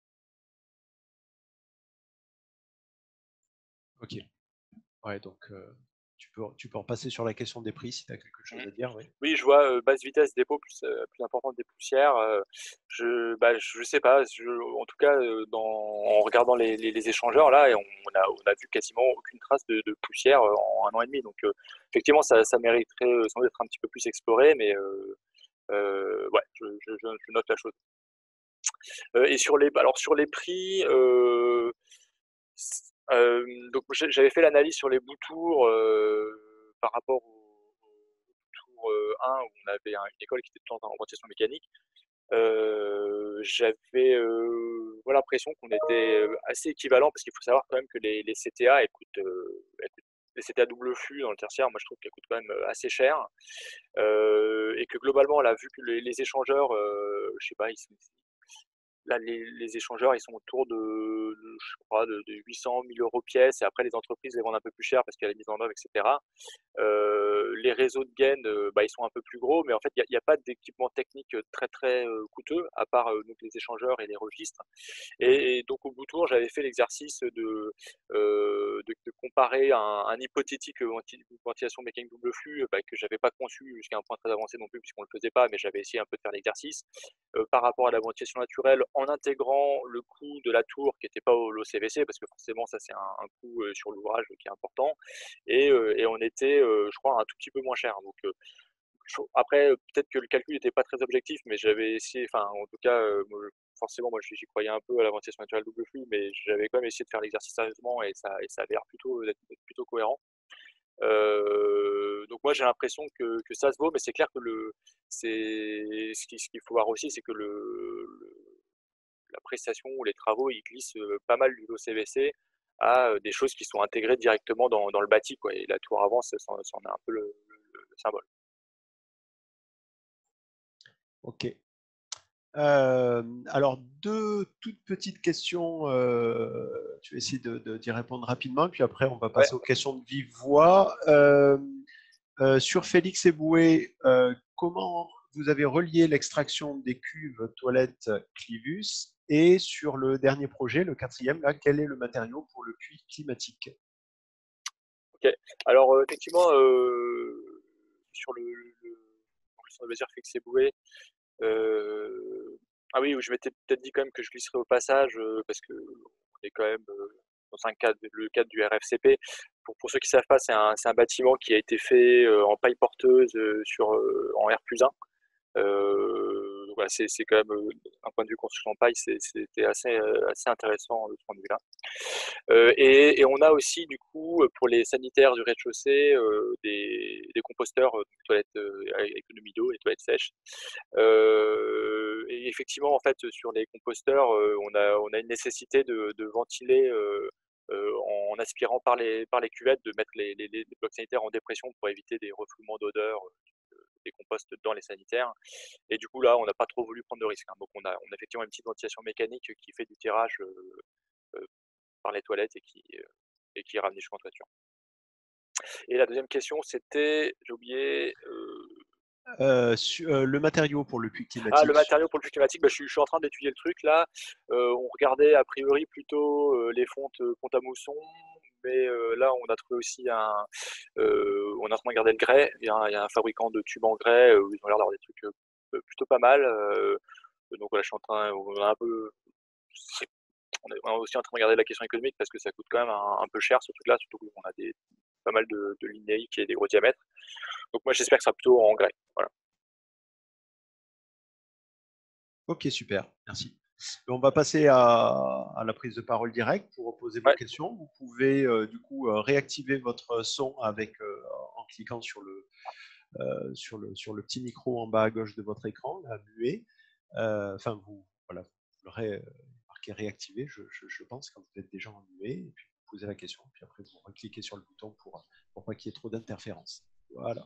Ok. Ouais, donc euh, tu peux, tu peux repasser sur la question des prix si tu as quelque chose Mmh. à dire, oui. Oui, je vois, heu, basse vitesse, dépôt plus, heu, plus importante des poussières, heu, je bah, je sais pas, je en tout cas, heu, dans en regardant les les les échangeurs là et on a on a vu quasiment aucune trace de de poussière, heu, en un an et demi donc heu, effectivement ça ça mériterait, heu, sans doute d'être un petit peu plus exploré mais heu heu, ouais, je je je je note la chose. Heu et sur les alors sur les prix, heu, c hem, donc j'ai j'avais fait l'analyse sur les bouts-tours, heu, par rapport au au tour, heu, un où on avait un une école qui était tout en ventilation mécanique. Heu, j'avais, heu, voilà, l'impression qu'on était, heu, assez équivalents parce qu'il faut savoir quand même que les les C T A elles coûtent, heu, elles coûtent et c'était à double flux dans le tertiaire. Moi, je trouve qu'elle coûte quand même assez cher. Euh, et que globalement, là, vu que les, les échangeurs, euh, je sais pas, ils sont, là, les, les échangeurs, ils sont autour de, de je crois, de, de huit cents mille euros pièce. Et après, les entreprises les vendent un peu plus cher parce qu'il y a la mise en œuvre, et cetera. Euh, les réseaux de gain, euh, bah, ils sont un peu plus gros, mais en fait, il n'y a, a, pas d'équipement technique très très euh, coûteux, à part euh, donc les échangeurs et les registres. Et, et donc au bout tour, j'avais fait l'exercice de, euh, de, de comparer un, un hypothétique ventilation mécanique double flux bah, que j'avais pas conçu jusqu'à un point très avancé non plus, puisqu'on le faisait pas, mais j'avais essayé un peu de faire l'exercice euh, par rapport à la ventilation naturelle, en intégrant le coût de la tour qui n'était pas au l'O C V C, parce que forcément ça c'est un, un coût euh, sur l'ouvrage qui est important, et, euh, et on était, euh, je crois, un tout petit peu moins cher. Donc euh, après, peut-être que le calcul n'était pas très objectif, mais j'avais essayé, enfin, en tout cas, euh, forcément, moi, j'y croyais un peu à la ventilation naturelle double flux, mais j'avais quand même essayé de faire l'exercice sérieusement et ça, et ça a l'air plutôt d'être plutôt cohérent. Euh, donc moi, j'ai l'impression que, que ça se vaut, mais c'est clair que le, c'est ce qu'il ce qu'il faut voir aussi, c'est que le, le, la prestation ou les travaux, ils glissent pas mal du O C V C à des choses qui sont intégrées directement dans, dans le bâti, quoi. Et la tour avant, ça c'en est un peu le, le, le symbole. Ok. Euh, alors, deux toutes petites questions. Euh, tu vas essayer de, de, d'y répondre rapidement, puis après, on va passer Ouais. aux questions de vive voix. Euh, euh, sur Félix Eboué, euh, comment vous avez relié l'extraction des cuves toilettes Clivus, et sur le dernier projet, le quatrième, là, quel est le matériau pour le puits climatique? Ok. Alors, euh, effectivement, euh, sur le, le, le centre de loisirs Félix Eboué, Euh... Ah oui, je m'étais peut-être dit quand même que je glisserais au passage euh, parce que on est quand même euh, dans un cadre, le cadre du R F C P. Pour, pour ceux qui ne savent pas, c'est un, un bâtiment qui a été fait euh, en paille porteuse euh, sur, euh, en R plus un. Euh, voilà, c'est quand même, euh, un point de vue construction en paille, c'était assez, euh, assez intéressant de ce point de vue-là. Euh, et, et on a aussi, du coup, pour les sanitaires du rez-de-chaussée, euh, des, des composteurs, euh, toilettes euh, à économie d'eau et toilettes sèches. Euh, et effectivement, en fait, sur les composteurs, euh, on, a, on a une nécessité de, de ventiler euh, euh, en aspirant par les, par les cuvettes, de mettre les, les, les blocs sanitaires en dépression pour éviter des refoulements d'odeur euh, des composts dans les sanitaires. Et du coup, là, on n'a pas trop voulu prendre de risques. Hein. Donc, on a, on a effectivement une petite ventilation mécanique qui fait du tirage euh, euh, par les toilettes et qui, euh, et qui est ramené jusqu'en toiture. Et la deuxième question, c'était, j'ai oublié. Euh... Euh, euh, le matériau pour le puits climatique. Ah, le matériau pour le puits climatique, bah, je, suis, je suis en train d'étudier le truc là. Euh, on regardait a priori plutôt euh, les fontes euh, fonte à mousson, mais euh, là on a trouvé aussi un. Euh, on est en train de regarder le grès. Il y a un, il y a un fabricant de tubes en grès euh, où ils ont l'air d'avoir des trucs euh, plutôt pas mal. Euh, donc voilà, je suis en train. On a un peu. On est, on est aussi en train de regarder la question économique parce que ça coûte quand même un, un peu cher ce truc-là, surtout qu'on a des, pas mal de, de linéiques et des gros diamètres. Donc moi j'espère que ça sera plutôt en grès. Voilà. Ok, super, merci. On va passer à, à la prise de parole directe pour poser vos Ouais. questions. Vous pouvez euh, du coup euh, réactiver votre son avec, euh, en cliquant sur le, euh, sur, le, sur le petit micro en bas à gauche de votre écran, là, muet. Euh, enfin, vous, voilà, vous l'aurez marqué réactiver, je, je, je pense, quand vous êtes déjà en muet. Et puis vous posez la question, puis après vous recliquez sur le bouton pour, pour pas qu'il y ait trop d'interférences. Voilà.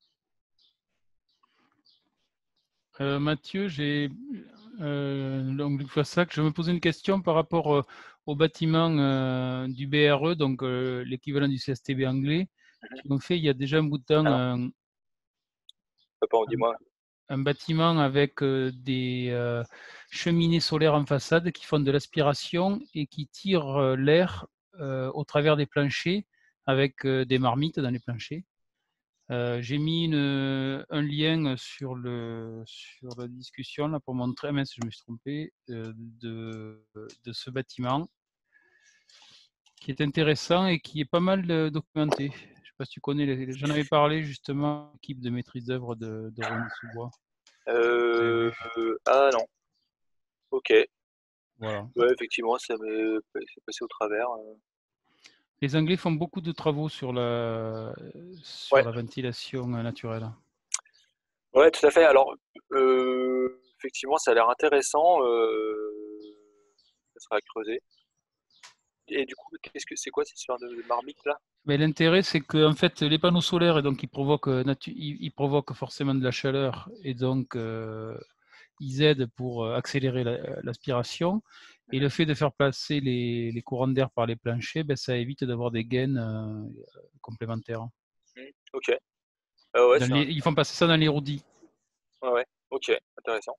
Euh, Mathieu, j'ai euh, donc fois ça que je me posais une question par rapport euh, au bâtiment euh, du B R E, donc euh, l'équivalent du C S T B anglais. Mm-hmm. Qui ont fait il y a déjà un bout de temps un, Papa, dis-moi. un bâtiment avec euh, des euh, cheminées solaires en façade qui font de l'aspiration et qui tirent euh, l'air euh, au travers des planchers avec euh, des marmites dans les planchers. Euh, j'ai mis une, un lien sur, le, sur la discussion là, pour montrer, mais si je me suis trompé, euh, de, de ce bâtiment qui est intéressant et qui est pas mal euh, documenté. Je ne sais pas si tu connais, j'en avais parlé justement à l'équipe de maîtrise d'œuvre de, de Rosny-sous-Bois. Euh, ah non. Ok. Voilà. Ouais, effectivement, ça m'est passé au travers. Les Anglais font beaucoup de travaux sur la, sur Ouais. la ventilation naturelle. Ouais, tout à fait. Alors, euh, effectivement, ça a l'air intéressant. Euh, ça sera à creuser. et du coup, qu'est-ce que c'est quoi cette histoire de, de marmite là? Mais l'intérêt, c'est que en fait, les panneaux solaires, et donc, ils provoquent, natu- ils, ils provoquent forcément de la chaleur, et donc euh, ils aident pour accélérer la- l'aspiration. Et le fait de faire passer les, les courants d'air par les planchers, ben, ça évite d'avoir des gaines euh, complémentaires. Mmh, ok. Ah ouais, Dans c'est les- un... ils font passer ça dans les roudis. ouais, ouais, ok, intéressant.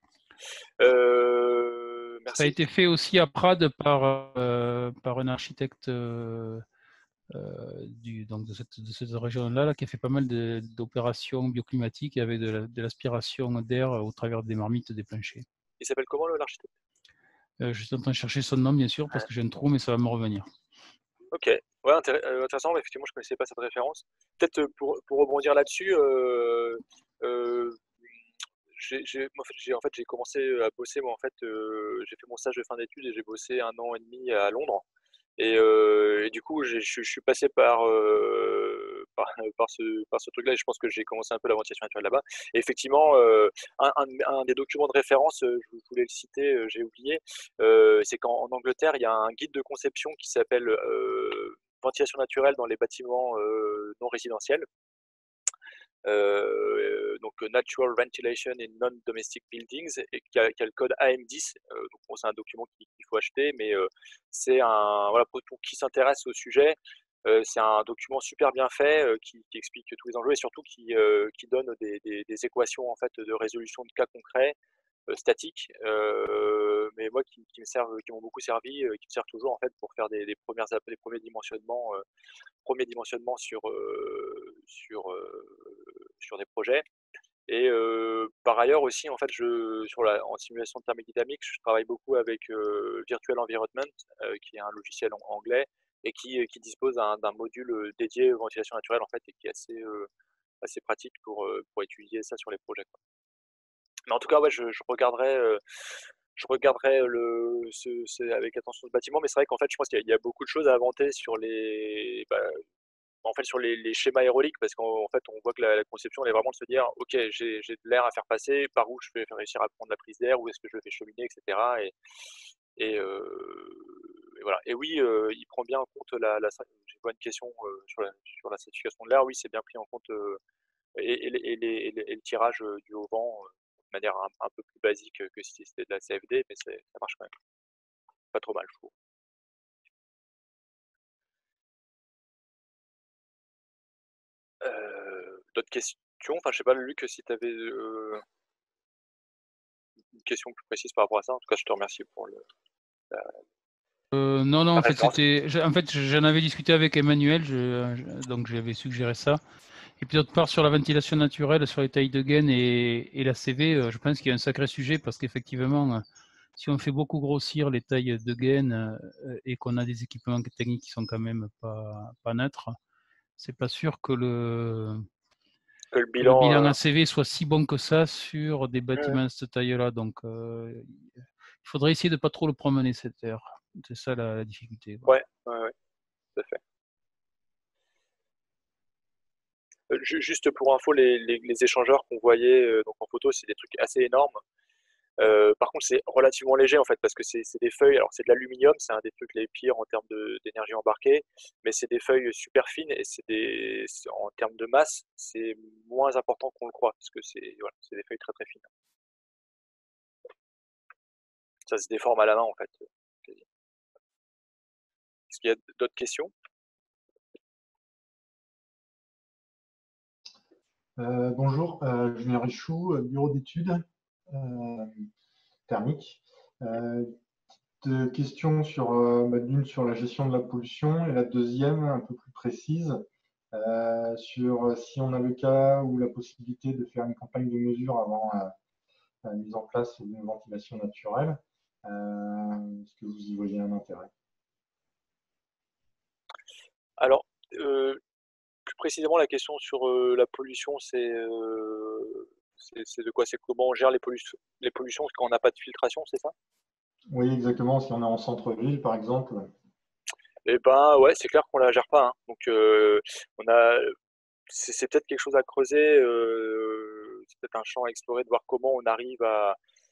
Euh, Ça a merci. été fait aussi à Prades par, euh, par un architecte euh, euh, du, donc de cette, de cette région-là là, qui a fait pas mal de- d'opérations bioclimatiques avec de la- de l'aspiration d'air au travers des marmites des planchers. Il s'appelle comment le- l'architecte? Euh, je suis en train de chercher son nom, bien sûr, parce Ouais. que j'ai un trou, mais ça va me revenir. Ok, ouais, intér- euh, intéressant. Effectivement, je connaissais pas cette référence. Peut-être euh, pour, pour rebondir là-dessus, euh, euh, j'ai j'ai- en fait, j'ai en fait, j'ai commencé à bosser. Moi, en fait, euh, j'ai fait mon stage de fin d'études et j'ai bossé un an et demi à Londres. Et, euh, et du coup, j'ai- je je suis passé par, euh, par, par ce, par ce truc-là et je pense que j'ai commencé un peu la ventilation naturelle là-bas. Et effectivement, euh, un, un, un des documents de référence, euh, je voulais le citer, euh, j'ai oublié, euh, c'est qu'en en Angleterre, il y a un guide de conception qui s'appelle euh, Ventilation naturelle dans les bâtiments euh, non résidentiels. Euh, donc Natural Ventilation in Non-Domestic Buildings, et qui a, qui a le code A M dix. Euh, donc bon, c'est un document qu'il qu'il faut acheter, mais euh, c'est un voilà pour, pour qui s'intéresse au sujet. Euh, c'est un document super bien fait euh, qui, qui explique tous les enjeux et surtout qui, euh, qui donne des, des, des équations en fait de résolution de cas concrets euh, statiques, euh, mais moi qui, qui me servent, qui m'ont beaucoup servi, euh, qui me servent toujours en fait pour faire des, des premières des premiers dimensionnements, euh, premiers dimensionnements sur euh, sur euh, sur des projets. Et euh, par ailleurs aussi, en fait, je, sur la, en simulation thermodynamique, je travaille beaucoup avec euh, Virtual Environment, euh, qui est un logiciel en anglais et qui, qui dispose d'un module dédié aux ventilation naturelle, en fait, et qui est assez, euh, assez pratique pour, euh, pour étudier ça sur les projets, quoi. Mais en tout cas, ouais, je, je regarderai, euh, je regarderai le, ce, ce- avec attention ce bâtiment, mais c'est vrai qu'en fait, je pense qu'il y, a il y a beaucoup de choses à inventer sur les, bah, en fait, sur les, les schémas aéroliques, parce qu'en en fait, on voit que la, la conception, elle est vraiment de se dire, OK, j'ai j'ai de l'air à faire passer, par où je vais réussir à prendre la prise d'air, où est-ce que je le fais cheminer, et cetera. Et, et, euh, et voilà. Et oui, euh, il prend bien en compte la, la j'ai pas une question euh, sur, la, sur la certification de l'air, oui, c'est bien pris en compte, euh, et, et les- et les- et les- et le tirage euh, du haut vent euh, de manière un, un peu plus basique que si c'était de la C F D, mais c'est- ça marche quand même pas trop mal, je trouve. Euh, D'autres questions? Enfin, je sais pas, Luc, si tu avais euh, une question plus précise par rapport à ça. En tout cas, je te remercie pour le, la, Euh, non, non, la en fait, référence. c'était, je- en fait, j'en avais discuté avec Emmanuel, je, je- donc j'avais suggéré ça. Et puis d'autre part, sur la ventilation naturelle, sur les tailles de gaines et, et la C V, euh, je pense qu'il y a un sacré sujet parce qu'effectivement, euh, si on fait beaucoup grossir les tailles de gaines euh, et qu'on a des équipements techniques qui sont quand même pas, pas neutres, c'est pas sûr que le, Que le que le bilan. bilan Euh, A C V soit si bon que ça sur des mmh, bâtiments de cette taille-là. Donc, euh, il faudrait essayer de pas trop le promener cet air. C'est ça la, la difficulté, quoi. ouais, ouais, ouais, tout à fait. Euh, ju- juste pour info, les, les, les échangeurs qu'on voyait euh, donc en photo, c'est des trucs assez énormes. Euh, par contre, c'est relativement léger en fait parce que c'est c'est des feuilles. Alors, c'est de l'aluminium, c'est un des trucs les pires en termes de- d'énergie embarquée, mais c'est des feuilles super fines et c'est des, c'est- en termes de masse, c'est moins important qu'on le croit parce que c'est voilà, c'est des feuilles très très fines. Ça se déforme à la main en fait. quasi. Est-ce qu'il y a d'autres questions? Euh, bonjour, euh, Julien Richoux, euh, bureau d'études euh, thermiques. Euh, deux questions sur euh, bah, d'une sur la gestion de la pollution et la deuxième un peu plus précise euh, sur euh, si on a le cas ou la possibilité de faire une campagne de mesure avant euh, la mise en place d'une ventilation naturelle. Euh, Est-ce que vous y voyez un intérêt? Alors, euh, plus précisément, la question sur euh, la pollution, c'est euh, c'est c'est de quoi? C'est comment on gère les pollutions, les pollutions quand on n'a pas de filtration, c'est ça? Oui, exactement. Si on est en centre-ville, par exemple. Eh ben ouais, c'est clair qu'on la gère pas, hein. Donc euh, on a, c'est c'est peut-être quelque chose à creuser, euh, c'est peut-être un champ à explorer de voir comment on arrive à,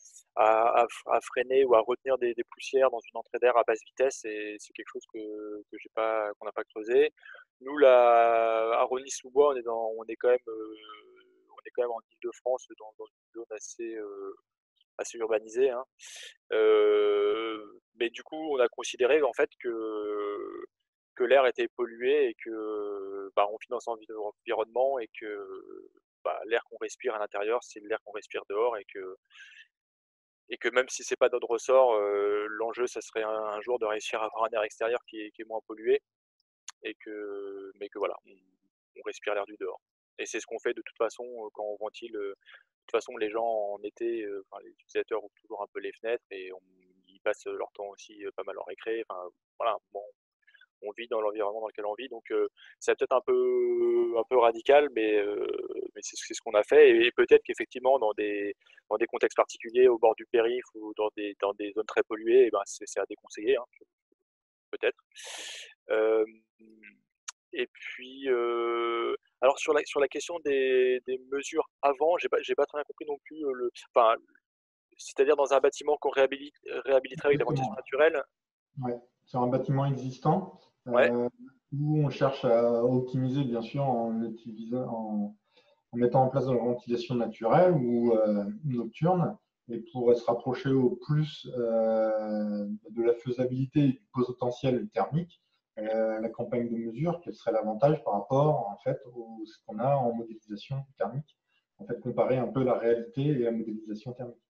à, à, à freiner ou à retenir des, des poussières dans une entrée d'air à basse vitesse, et c'est quelque chose que, que j'ai pas, qu'on n'a pas creusé. Nous, là, à Rosny-sous-Bois, on est dans, on est quand même, euh, on est quand même en Île-de-France, dans, dans une zone assez, euh, assez urbanisée, hein. Euh, mais du coup, on a considéré en fait que que l'air était pollué et que bah, on vit dans un environnement et que bah, l'air qu'on respire à l'intérieur, c'est l'air qu'on respire dehors, et que et que même si c'est pas notre ressort, euh, l'enjeu, ça serait un, un jour de réussir à avoir un air extérieur qui est, qui est moins pollué, et que, mais que voilà, on, on respire l'air du dehors. Et c'est ce qu'on fait de toute façon euh, quand on ventile. euh, De toute façon, les gens en été, euh, enfin, les utilisateurs ouvrent toujours un peu les fenêtres, et on, ils passent leur temps aussi euh, pas mal en récré. Enfin, voilà, bon, on vit dans l'environnement dans lequel on vit, donc euh, c'est peut-être un peu, un peu radical, mais, euh, mais c'est c'est ce qu'on a fait. Et, et peut-être qu'effectivement, dans des, dans des contextes particuliers, au bord du périph' ou dans des, dans des zones très polluées, eh ben, c'est c'est à déconseiller, hein, peut-être. Euh, et puis, euh, alors sur la, sur la question des, des mesures avant, j'ai pas, j'ai pas très bien compris non plus. euh, Le, enfin, c'est-à-dire dans un bâtiment qu'on réhabilite, réhabiliterait avec des ventilation Exactement. naturelle. Ouais. Sur un bâtiment existant, Ouais. euh, où on cherche à optimiser, bien sûr, en, utilisant, en, en mettant en place de la ventilation naturelle ou euh, nocturne, et pour se rapprocher au plus euh, de la faisabilité et du potentiel thermique, euh, la campagne de mesure, quel serait l'avantage par rapport en fait au ce qu'on a en modélisation thermique, en fait comparer un peu la réalité et la modélisation thermique.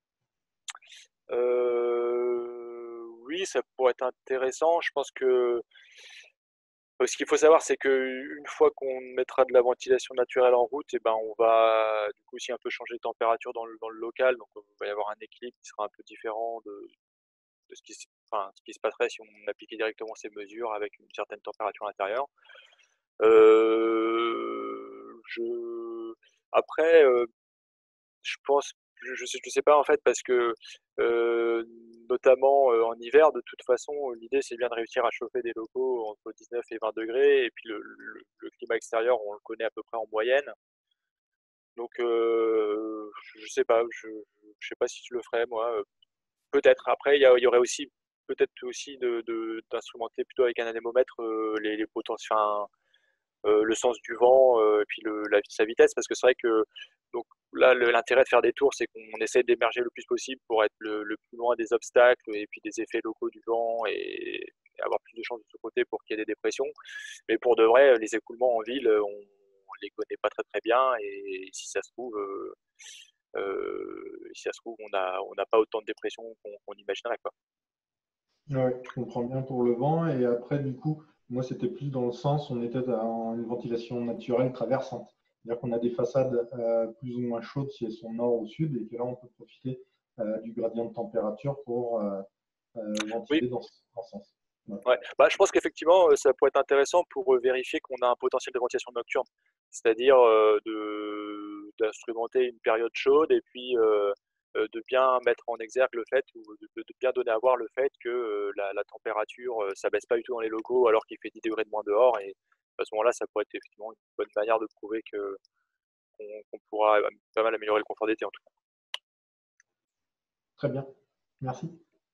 Euh, oui, ça pourrait être intéressant. Je pense que euh, ce qu'il faut savoir, c'est qu'une fois qu'on mettra de la ventilation naturelle en route, et ben, on va du coup aussi un peu changer de température dans le, dans le local. Donc, il va y avoir un équilibre qui sera un peu différent de, de ce, qui, se- enfin, ce qui se passerait si on appliquait directement ces mesures avec une certaine température intérieure. Euh, je... Après, euh, je pense, je, je sais, je sais pas en fait, parce que euh, notamment euh, en hiver, de toute façon, l'idée c'est bien de réussir à chauffer des locaux entre dix-neuf et vingt degrés, et puis le, le- le climat extérieur, on le connaît à peu près en moyenne. Donc, euh, je sais pas, je, je sais pas si je le ferais moi. euh, Peut-être. Après, il y, a- il y aurait aussi peut-être aussi de, de- d'instrumenter plutôt avec un anémomètre euh, les, les potentiels, enfin, euh, le sens du vent, euh, et puis le, la, sa vitesse, parce que c'est vrai que donc là le- l'intérêt de faire des tours, c'est qu'on essaie d'émerger le plus possible pour être le, le plus loin des obstacles et puis des effets locaux du vent, et, et avoir plus de chances de ce côté pour qu'il y ait des dépressions. Mais pour de vrai, les écoulements en ville, on, on les connaît pas très très bien, et si ça se trouve, euh, euh, si ça se trouve, on a on n'a pas autant de dépression qu'on qu'on imaginerait, quoi. Ouais, je comprends bien pour le vent. Et après, du coup, moi, c'était plus dans le sens, on était dans une ventilation naturelle traversante. C'est-à-dire qu'on a des façades euh, plus ou moins chaudes si elles sont nord ou sud, et que là, on peut profiter euh, du gradient de température pour euh, euh, Oui. ventiler dans ce, dans ce sens. Ouais. Ouais. Bah, je pense qu'effectivement, euh, ça pourrait être intéressant pour euh, vérifier qu'on a un potentiel de ventilation nocturne, c'est-à-dire euh, de d'instrumenter une période chaude, et puis euh, euh, de bien mettre en exergue le fait, ou de, de bien donner à voir le fait que euh, la, la température, euh, ça baisse pas du tout dans les locaux alors qu'il fait dix degrés de moins dehors, et à ce moment-là, ça pourrait être effectivement une bonne manière de prouver que qu'on qu'on pourra euh, pas mal améliorer le confort d'été en tout cas. Très bien. Merci.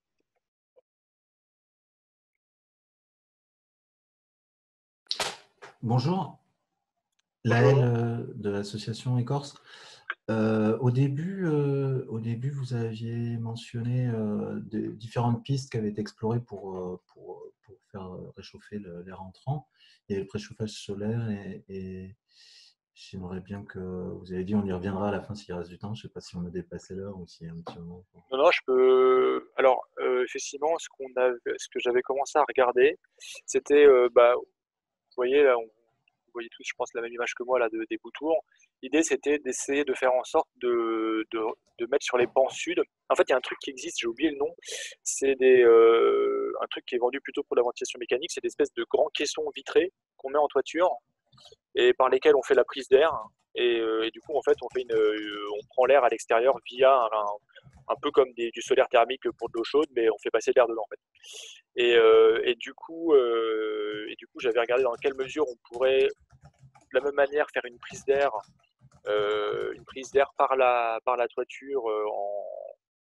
Bonjour, Laël Bonjour. euh, de l'association Écorce. Euh, au début, euh, au début, vous aviez mentionné euh, des différentes pistes qui avaient été explorées pour, euh, pour, pour faire réchauffer le- l'air entrant. Il y a le préchauffage solaire, et, et j'aimerais bien que vous avez dit, on y reviendra à la fin s'il reste du temps. Je ne sais pas si on a dépassé l'heure ou s'il y a un petit moment. Non, non, je peux. Alors, euh, effectivement, ce qu'on avait, ce que j'avais commencé à regarder, c'était, euh, bah, vous voyez, là, on, vous voyez tous, je pense, la même image que moi là de, des Boutours. L'idée, c'était d'essayer de faire en sorte de, de, de mettre sur les pans sud. En fait, il y a un truc qui existe, j'ai oublié le nom. C'est des, euh, un truc qui est vendu plutôt pour la ventilation mécanique. C'est des espèces de grands caissons vitrés qu'on met en toiture et par lesquels on fait la prise d'air. Et, euh, et du coup, en fait, on fait une, euh, on prend l'air à l'extérieur via un, un, un peu comme des, du solaire thermique pour de l'eau chaude, mais on fait passer l'air dedans, en fait. Et, euh, et du coup, euh, et du coup, j'avais regardé dans quelle mesure on pourrait, de la même manière, faire une prise d'air, euh, une prise d'air par la par la toiture euh, en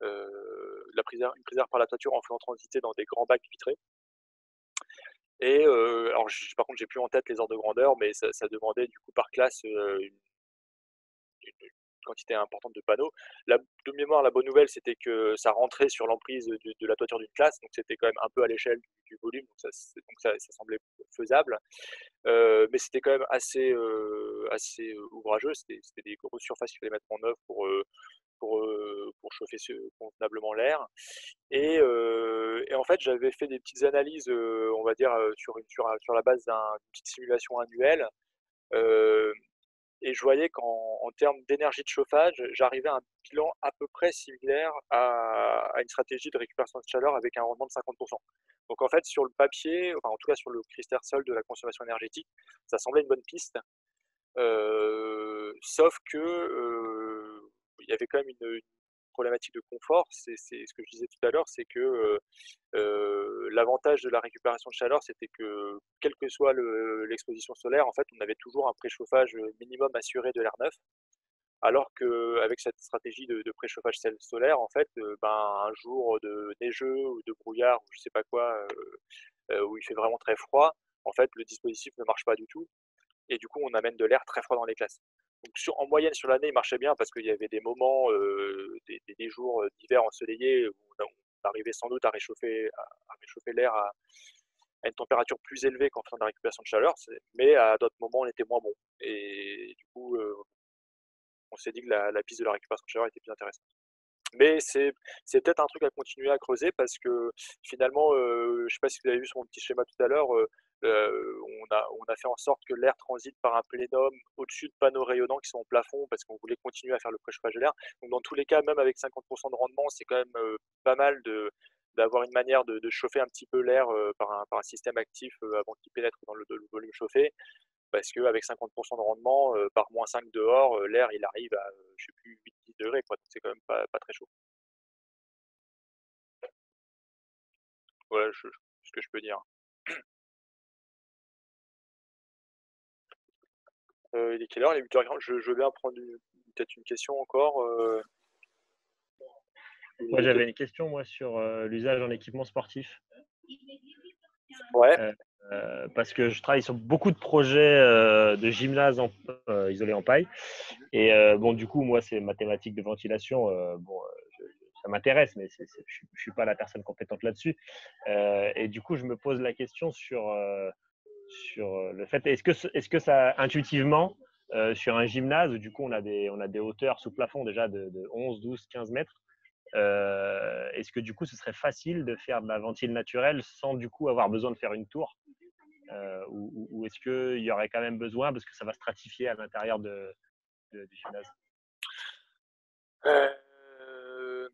euh, la prise d'air, une prise d'air par la toiture en faisant transiter dans des grands bacs vitrés. Et euh, alors, je, par contre, j'ai plus en tête les ordres de grandeur, mais ça, ça demandait du coup par classe euh, une, une quantité importante de panneaux. La, de mémoire, la bonne nouvelle, c'était que ça rentrait sur l'emprise de, de la toiture d'une classe, donc c'était quand même un peu à l'échelle du, du volume, donc ça, donc ça, ça semblait faisable. Euh, mais c'était quand même assez, euh, assez euh, ouvrageux, c'était des grosses surfaces qu'il fallait mettre en œuvre pour, euh, pour, euh, pour chauffer ce, convenablement l'air. Et, euh, et en fait, j'avais fait des petites analyses, euh, on va dire, euh, sur, une, sur, sur la base d'une petite simulation annuelle. Euh, et je voyais qu'en en termes d'énergie de chauffage, j'arrivais à un bilan à peu près similaire à, à une stratégie de récupération de chaleur avec un rendement de cinquante pour cent. Donc en fait, sur le papier, enfin en tout cas sur le critère seul de la consommation énergétique, ça semblait une bonne piste. Euh, sauf que euh, il y avait quand même une, une problématique de confort. C'est ce que je disais tout à l'heure, c'est que euh, euh, l'avantage de la récupération de chaleur, c'était que quelle que soit l'exposition solaire, en fait, on avait toujours un préchauffage minimum assuré de l'air neuf. Alors qu'avec cette stratégie de, de préchauffage solaire, en fait, euh, ben, un jour de neigeux ou de brouillard ou je sais pas quoi, euh, euh, où il fait vraiment très froid, en fait, le dispositif ne marche pas du tout. Et du coup, on amène de l'air très froid dans les classes. Donc, sur, en moyenne, sur l'année, il marchait bien parce qu'il y avait des moments, euh, des, des, des, jours d'hiver ensoleillés où on, on arrivait sans doute à réchauffer, à, à réchauffer l'air à, à une température plus élevée qu'en faisant de la récupération de chaleur, mais à d'autres moments, on était moins bon. Et du coup, euh, on s'est dit que la, la piste de la récupération de chaleur était plus intéressante. Mais c'est peut-être un truc à continuer à creuser parce que finalement, euh, je ne sais pas si vous avez vu sur mon petit schéma tout à l'heure, euh, euh, on, a, on a fait en sorte que l'air transite par un plénum au-dessus de panneaux rayonnants qui sont au plafond parce qu'on voulait continuer à faire le préchauffage de l'air. Donc dans tous les cas, même avec cinquante pour cent de rendement, c'est quand même euh, pas mal de d'avoir une manière de, de chauffer un petit peu l'air euh, par, un, par un système actif euh, avant qu'il pénètre dans le, le volume chauffé. Parce qu'avec cinquante pour cent de rendement, euh, par moins cinq dehors, euh, l'air il arrive à, euh, je sais plus, huit dix degrés, quoi. Donc c'est quand même pas, pas très chaud. Voilà je, ce que je peux dire. Euh, il est quelle heure? Il est huit heures quarante. Je, je veux bien prendre peut-être une question encore. Euh... Moi, j'avais une question moi sur euh, l'usage en équipement sportif. Ouais. Euh, euh, parce que je travaille sur beaucoup de projets euh, de gymnase en, euh, isolés en paille. Et euh, bon, du coup, moi, c'est mathématiques de ventilation. Euh, bon, je, ça m'intéresse, mais c'est, c'est, je ne suis pas la personne compétente là-dessus. Euh, et du coup, je me pose la question sur, euh, sur le fait, est-ce que, est-ce que ça, intuitivement, euh, sur un gymnase où du coup, on a des, on a des hauteurs sous plafond déjà de, de onze, douze, quinze mètres, euh, est-ce que du coup, ce serait facile de faire de la ventile naturelle sans du coup avoir besoin de faire une tour euh, ou, ou est-ce qu'il y aurait quand même besoin parce que ça va stratifier à l'intérieur de, de, du gymnase? euh...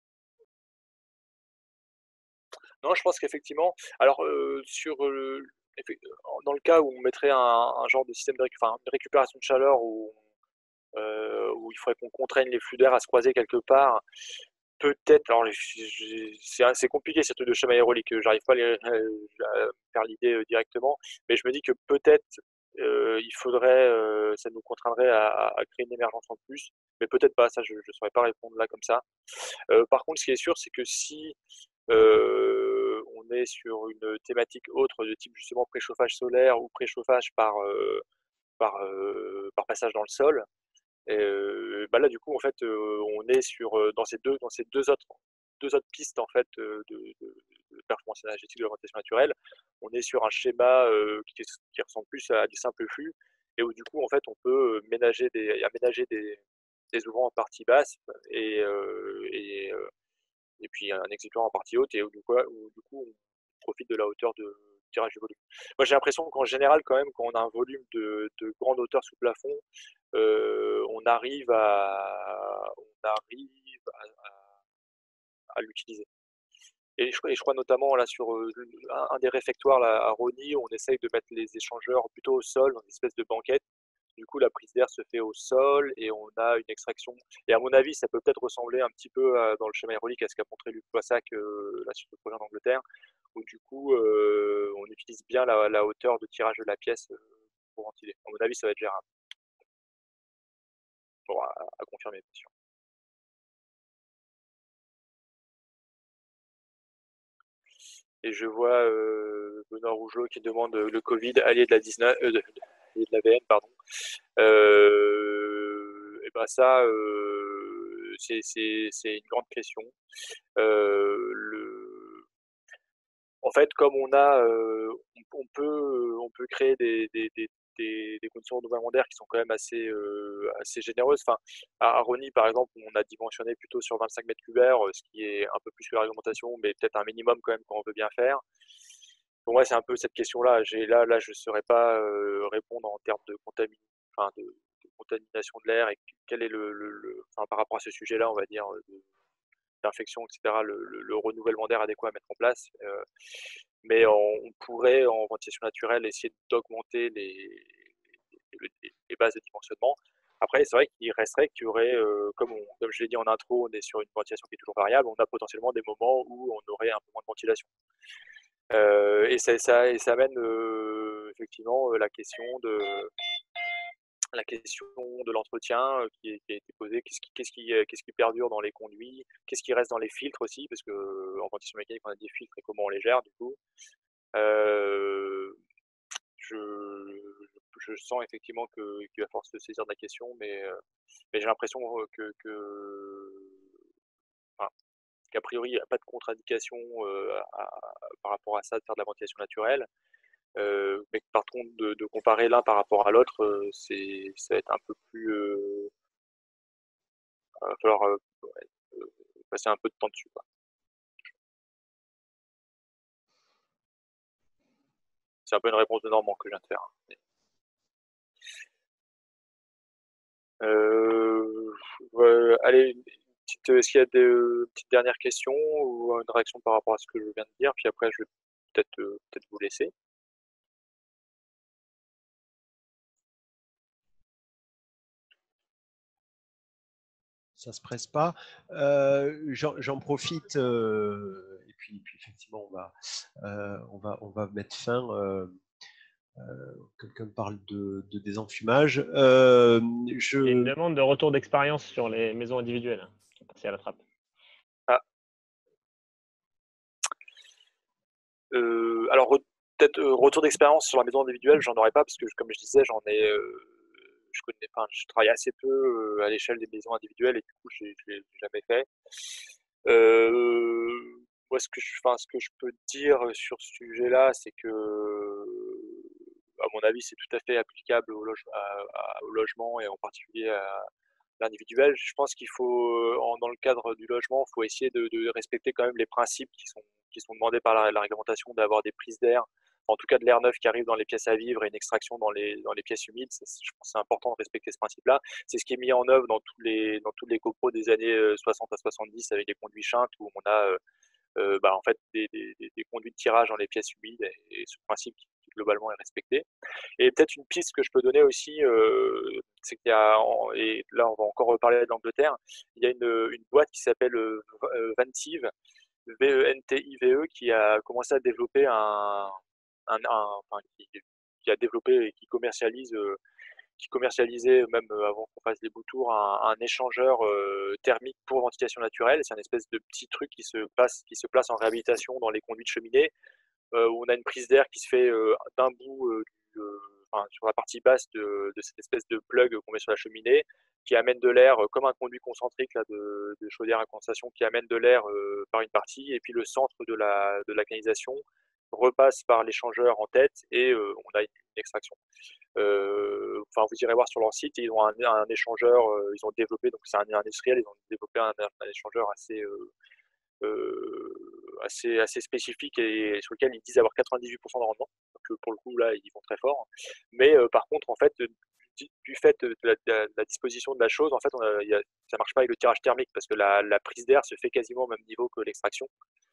Non, je pense qu'effectivement, alors euh, sur euh, dans le cas où on mettrait un, un genre de système de, récu enfin, de récupération de chaleur où, euh, où il faudrait qu'on contraigne les flux d'air à se croiser quelque part, peut-être, alors c'est compliqué ce truc de schéma aérolique, j'arrive pas à, les, à faire l'idée directement, mais je me dis que peut-être euh, il faudrait, euh, ça nous contraindrait à, à, créer une émergence en plus, mais peut-être pas, ça je ne saurais pas répondre là comme ça. Euh, par contre, ce qui est sûr, c'est que si euh, on est sur une thématique autre de type justement préchauffage solaire ou préchauffage par, euh, par, euh, par passage dans le sol, et euh, bah là du coup en fait euh, on est sur euh, dans ces deux dans ces deux autres deux autres pistes en fait euh, de, de, de performance énergétique de la ventilation naturelle, on est sur un schéma euh, qui, qui ressemble plus à du simple flux et où du coup en fait on peut ménager des aménager des, des ouvrants en partie basse et, euh, et, euh, et puis un exutoire en partie haute et où du coup, où, du coup on profite de la hauteur de tirage du volume. Moi j'ai l'impression qu'en général quand même quand on a un volume de, de grande hauteur sous plafond, euh, on arrive à on arrive à, à, à l'utiliser. Et je, et je crois notamment là sur euh, un, un des réfectoires là, à Rosny, on essaye de mettre les échangeurs plutôt au sol, dans une espèce de banquette. Du coup, la prise d'air se fait au sol et on a une extraction. Et à mon avis, ça peut peut-être ressembler un petit peu à, dans le schéma aérolique à ce qu'a montré Luc Poissac euh, là sur le projet en Angleterre, où du coup, euh, on utilise bien la, la hauteur de tirage de la pièce euh, pour ventiler. À mon avis, ça va être gérable. Bon, à, à confirmer, bien sûr. Et je vois euh, Benoît Rougelot qui demande le Covid allié de la dix-neuf, euh, de, de la V N, pardon. Euh, et ben ça, euh, c'est, c'est, c'est une grande question. Euh, le... En fait, comme on a, euh, on, on peut, on peut créer des, des, des, des, des conditions renouvellement qui sont quand même assez, euh, assez généreuses. Enfin, à Rony, par exemple, on a dimensionné plutôt sur vingt-cinq mètres cubes, ce qui est un peu plus que la réglementation, mais peut-être un minimum quand même quand on veut bien faire. Pour moi, c'est un peu cette question-là. J'ai là, là, je ne saurais pas euh, répondre en termes de, contamin... enfin, de, de contamination de l'air et quel est le, le, le... Enfin, par rapport à ce sujet-là, on va dire, de, d'infection, et cetera, le, le, le renouvellement d'air adéquat à mettre en place. Euh, mais on, on pourrait, en ventilation naturelle, essayer d'augmenter les, les, les bases de dimensionnement. Après, c'est vrai qu'il resterait qu'il y aurait, euh, comme, on, comme je l'ai dit en intro, on est sur une ventilation qui est toujours variable, on a potentiellement des moments où on aurait un peu moins de ventilation. Euh, et, ça, ça, et ça amène euh, effectivement la question de la question de l'entretien euh, qui, qui a été posée, qu'est-ce qui, qu'est-ce, qui, qu'est-ce qui perdure dans les conduits, qu'est-ce qui reste dans les filtres aussi, parce qu'en ventilation mécanique on a des filtres et comment on les gère du coup. Euh, je, je sens effectivement que, qu'il va falloir se saisir de la question, mais, mais j'ai l'impression que, que enfin, qu'a priori il n'y a pas de contre-indication euh, à, à, par rapport à ça de faire de la ventilation naturelle. Euh, mais par contre, de, de comparer l'un par rapport à l'autre, euh, c'est, ça va être un peu plus. Euh, il va falloir euh, ouais, euh, passer un peu de temps dessus, quoi. C'est un peu une réponse de Normand que je viens de faire. Euh, ouais, allez, une petite, est-ce qu'il y a des euh, petites dernières questions ou une réaction par rapport à ce que je viens de dire? Puis après, je vais peut-être euh, peut-être vous laisser. Ça se presse pas. Euh, j'en, j'en profite euh, et puis, puis effectivement on va, euh, on va on va mettre fin. Euh, euh, quelqu'un parle de, de désenfumage. Euh, je... Il y a une demande de retour d'expérience sur les maisons individuelles. C'est à la trappe. Ah. Euh, alors peut-être euh, retour d'expérience sur la maison individuelle, j'en aurais pas parce que comme je disais, j'en ai, euh, je connais, enfin, je travaille assez peu euh, à l'échelle des maisons individuelles et du coup, je l'ai jamais fait. Euh, moi, ce que je, enfin, ce que je peux dire sur ce sujet-là, c'est que, à mon avis, c'est tout à fait applicable au, loge, à, à, au logement et en particulier à l'individuel. Je pense qu'il faut, en, dans le cadre du logement, il faut essayer de, de respecter quand même les principes qui sont, qui sont demandés par la, la réglementation, d'avoir des prises d'air, en tout cas de l'air neuf qui arrive dans les pièces à vivre et une extraction dans les, dans les pièces humides. C'est, je pense que c'est important de respecter ce principe-là. C'est ce qui est mis en œuvre dans tous les, dans tous les copros des années soixante à soixante-dix avec les conduits Schint où on a euh, euh, bah, en fait des, des, des, conduits de tirage dans les pièces humides et, et ce principe qui, qui globalement est respecté. Et peut-être une piste que je peux donner aussi, euh, c'est qu'il y a, et là on va encore reparler de l'Angleterre, il y a une, une boîte qui s'appelle euh, Ventive, V E N T I V E, qui a commencé à développer un, un, un enfin, qui, qui a développé et qui commercialise, euh, qui commercialisait même avant qu'on fasse les beaux tours un, un échangeur euh, thermique pour ventilation naturelle. C'est un espèce de petit truc qui se place, qui se place en réhabilitation dans les conduits de cheminée, euh, où on a une prise d'air qui se fait euh, d'un bout euh, du, euh, enfin, sur la partie basse de, de cette espèce de plug qu'on met sur la cheminée, qui amène de l'air euh, comme un conduit concentrique là, de, de chaudière à condensation, qui amène de l'air euh, par une partie, et puis le centre de la, de la canalisation repasse par l'échangeur en tête et euh, on a une, une extraction. Euh, enfin, vous irez voir sur leur site, ils ont un, un échangeur, euh, ils ont développé, donc c'est un, un industriel, ils ont développé un, un échangeur assez, euh, euh, assez, assez spécifique et sur lequel ils disent avoir quatre-vingt-dix-huit pour cent de rendement. Donc pour le coup, là, ils vont très fort. Mais euh, par contre, en fait, du, du fait de la, de, la, de la disposition de la chose, en fait, on a, y a, ça marche pas avec le tirage thermique parce que la, la prise d'air se fait quasiment au même niveau que l'extraction.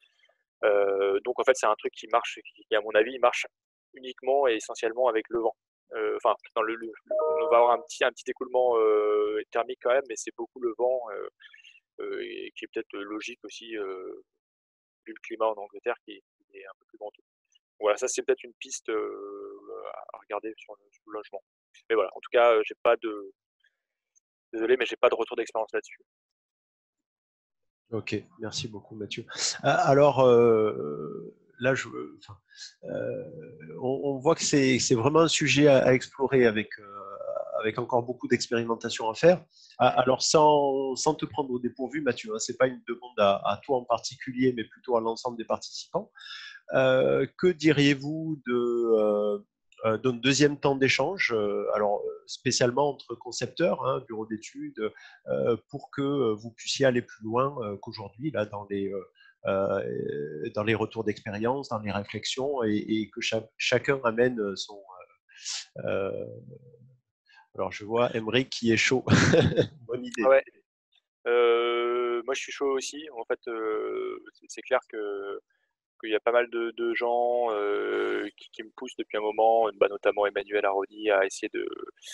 Euh, donc en fait, c'est un truc qui marche, qui à mon avis marche uniquement et essentiellement avec le vent. Euh, enfin, dans le, le, on va avoir un petit, un petit écoulement euh, thermique quand même, mais c'est beaucoup le vent euh, euh, et qui est peut-être logique aussi euh, vu le climat en Angleterre qui est, qui est un peu plus venteux. Voilà, ça c'est peut-être une piste euh, à regarder sur le, sur le logement. Mais voilà, en tout cas, j'ai pas de, désolé, mais j'ai pas de retour d'expérience là-dessus. Ok, merci beaucoup Mathieu. Alors, euh, là, je, enfin, euh, on, on voit que c'est vraiment un sujet à, à explorer avec, euh, avec encore beaucoup d'expérimentation à faire. Alors, sans, sans te prendre au dépourvu, Mathieu, hein, ce n'est pas une demande à, à toi en particulier, mais plutôt à l'ensemble des participants. Euh, que diriez-vous de, euh, d'un deuxième temps d'échange, euh, alors spécialement entre concepteurs, hein, bureaux d'études, euh, pour que vous puissiez aller plus loin euh, qu'aujourd'hui là dans les euh, dans les retours d'expérience, dans les réflexions, et, et que cha chacun amène son. Euh, alors je vois Emeric qui est chaud. Bonne idée. Ah ouais. Euh, moi je suis chaud aussi. En fait, euh, c'est clair que qu'il y a pas mal de, de gens euh, qui, qui me poussent depuis un moment, bah, notamment Emmanuel Arodi, à essayer de,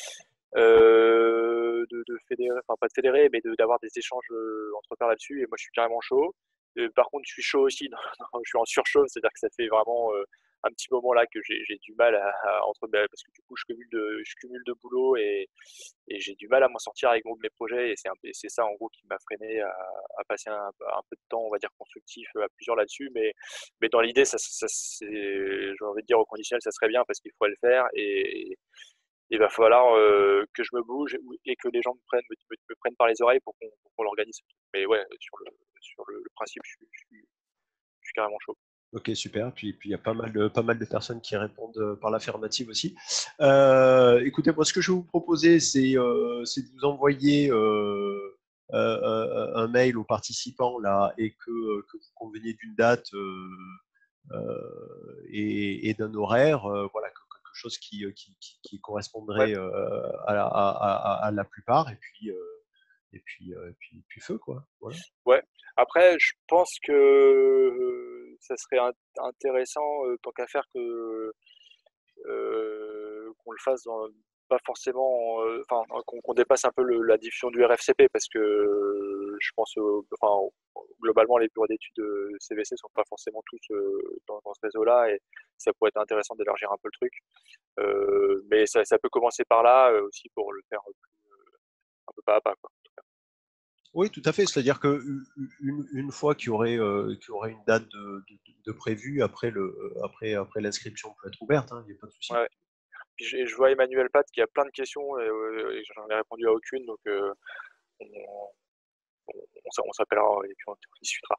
euh, de, de fédérer, enfin pas de fédérer, mais d'avoir des échanges euh, entre pairs là-dessus. Et moi, je suis carrément chaud. Euh, par contre, je suis chaud aussi. Non, non, je suis en surchauffe, c'est-à-dire que ça fait vraiment euh, un petit moment là que j'ai du mal à, à entre parce que du coup, je cumule de, je cumule de boulot et, et j'ai du mal à m'en sortir avec mon, mes projets. Et c'est c'est ça en gros qui m'a freiné à, à passer un, un peu de temps, on va dire constructif, à plusieurs là-dessus. Mais, mais dans l'idée, ça, ça c'est, j'ai envie de dire au conditionnel, ça serait bien parce qu'il faut le faire et il va falloir euh, que je me bouge et que les gens me prennent, me, me, me prennent par les oreilles pour qu'on qu l'organise. Mais ouais, sur le, sur le, le principe, je suis, je, suis, je suis carrément chaud. Ok, super. Puis, puis il y a pas mal de, pas mal de personnes qui répondent par l'affirmative aussi. Euh, écoutez, moi, ce que je vais vous proposer, c'est euh, de vous envoyer euh, euh, un mail aux participants là et que, que vous conveniez d'une date euh, euh, et, et d'un horaire, euh, voilà, quelque chose qui, qui, qui, qui correspondrait ouais. euh, à, la, à, à, à la plupart. Et puis, euh, et puis, euh, puis, puis feu, quoi. Voilà. Ouais. Après, je pense que euh, ça serait intéressant, euh, tant qu'à faire, que euh, qu'on le fasse dans, pas forcément, enfin, euh, qu'on qu dépasse un peu le, la diffusion du R F C P, parce que euh, je pense, euh, enfin, globalement, les bureaux d'études C V C sont pas forcément tous euh, dans, dans ce réseau-là, et ça pourrait être intéressant d'élargir un peu le truc. Euh, mais ça, ça peut commencer par là euh, aussi pour le faire plus, euh, un peu pas à pas, quoi. Oui, tout à fait. C'est-à-dire qu'une une fois qu'il y aurait, euh, qu'il y aurait une date de, de, de prévue, après le, après, après l'inscription peut être ouverte, hein, il n'y a pas de souci. Ouais. Puis je, je vois Emmanuel Pat qui a plein de questions et, euh, et j'en ai répondu à aucune, donc euh, on, on, on, on s'appellera et puis on, on discutera.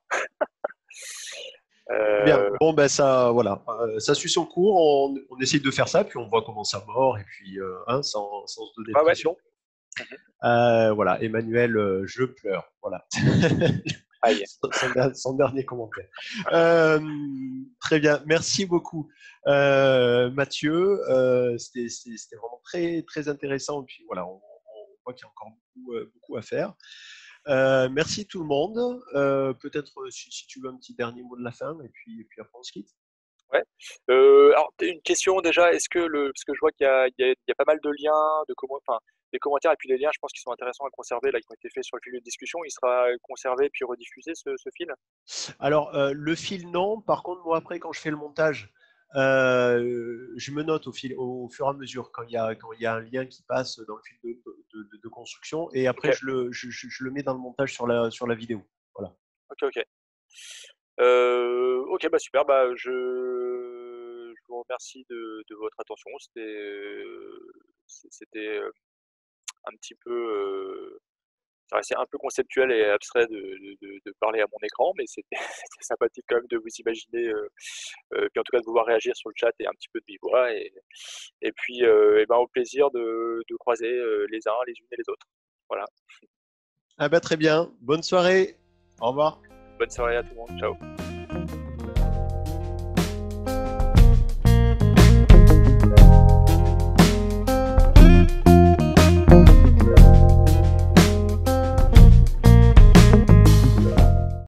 euh... Bien. Bon, ben ça, voilà, euh, ça suit son cours. On, on essaye de faire ça, puis on voit comment ça mord, et puis euh, hein, sans, sans se donner de ah, pression. Ouais. Euh, voilà, Emmanuel, euh, je pleure. Voilà. Aïe. son, son dernier commentaire. Euh, très bien, merci beaucoup, euh, Mathieu. Euh, C'était vraiment très très intéressant. Et puis voilà, on, on voit qu'il y a encore beaucoup, euh, beaucoup à faire. Euh, merci tout le monde. Euh, Peut-être si, si tu veux un petit dernier mot de la fin, et puis, et puis après on se quitte. Ouais. Euh, alors une question déjà, est-ce que le, parce que je vois qu'il y a, il y, a, il y a pas mal de liens, de comment, enfin, des commentaires et puis des liens, je pense qu'ils sont intéressants à conserver, là, qui ont été faits sur le fil de discussion. Il sera conservé puis rediffusé ce, ce fil? Alors euh, le fil non. Par contre, moi après quand je fais le montage, euh, je me note au, fil, au fur et à mesure quand il y a quand il y a un lien qui passe dans le fil de, de, de, de construction, et après okay. je le je, je, je le mets dans le montage sur la sur la vidéo. Voilà. Ok ok. Euh, ok bah super. Bah je je vous remercie de, de votre attention. C'était c'était un petit peu euh, ça restait un peu conceptuel et abstrait de, de, de parler à mon écran, mais c'était sympathique quand même de vous imaginer, euh, euh, puis en tout cas de vous voir réagir sur le chat et un petit peu de vive voix, et, et puis euh, et ben, au plaisir de, de croiser euh, les uns les unes et les autres. Voilà. Ah bah très bien, bonne soirée, au revoir. Bonne soirée à tout le monde, ciao.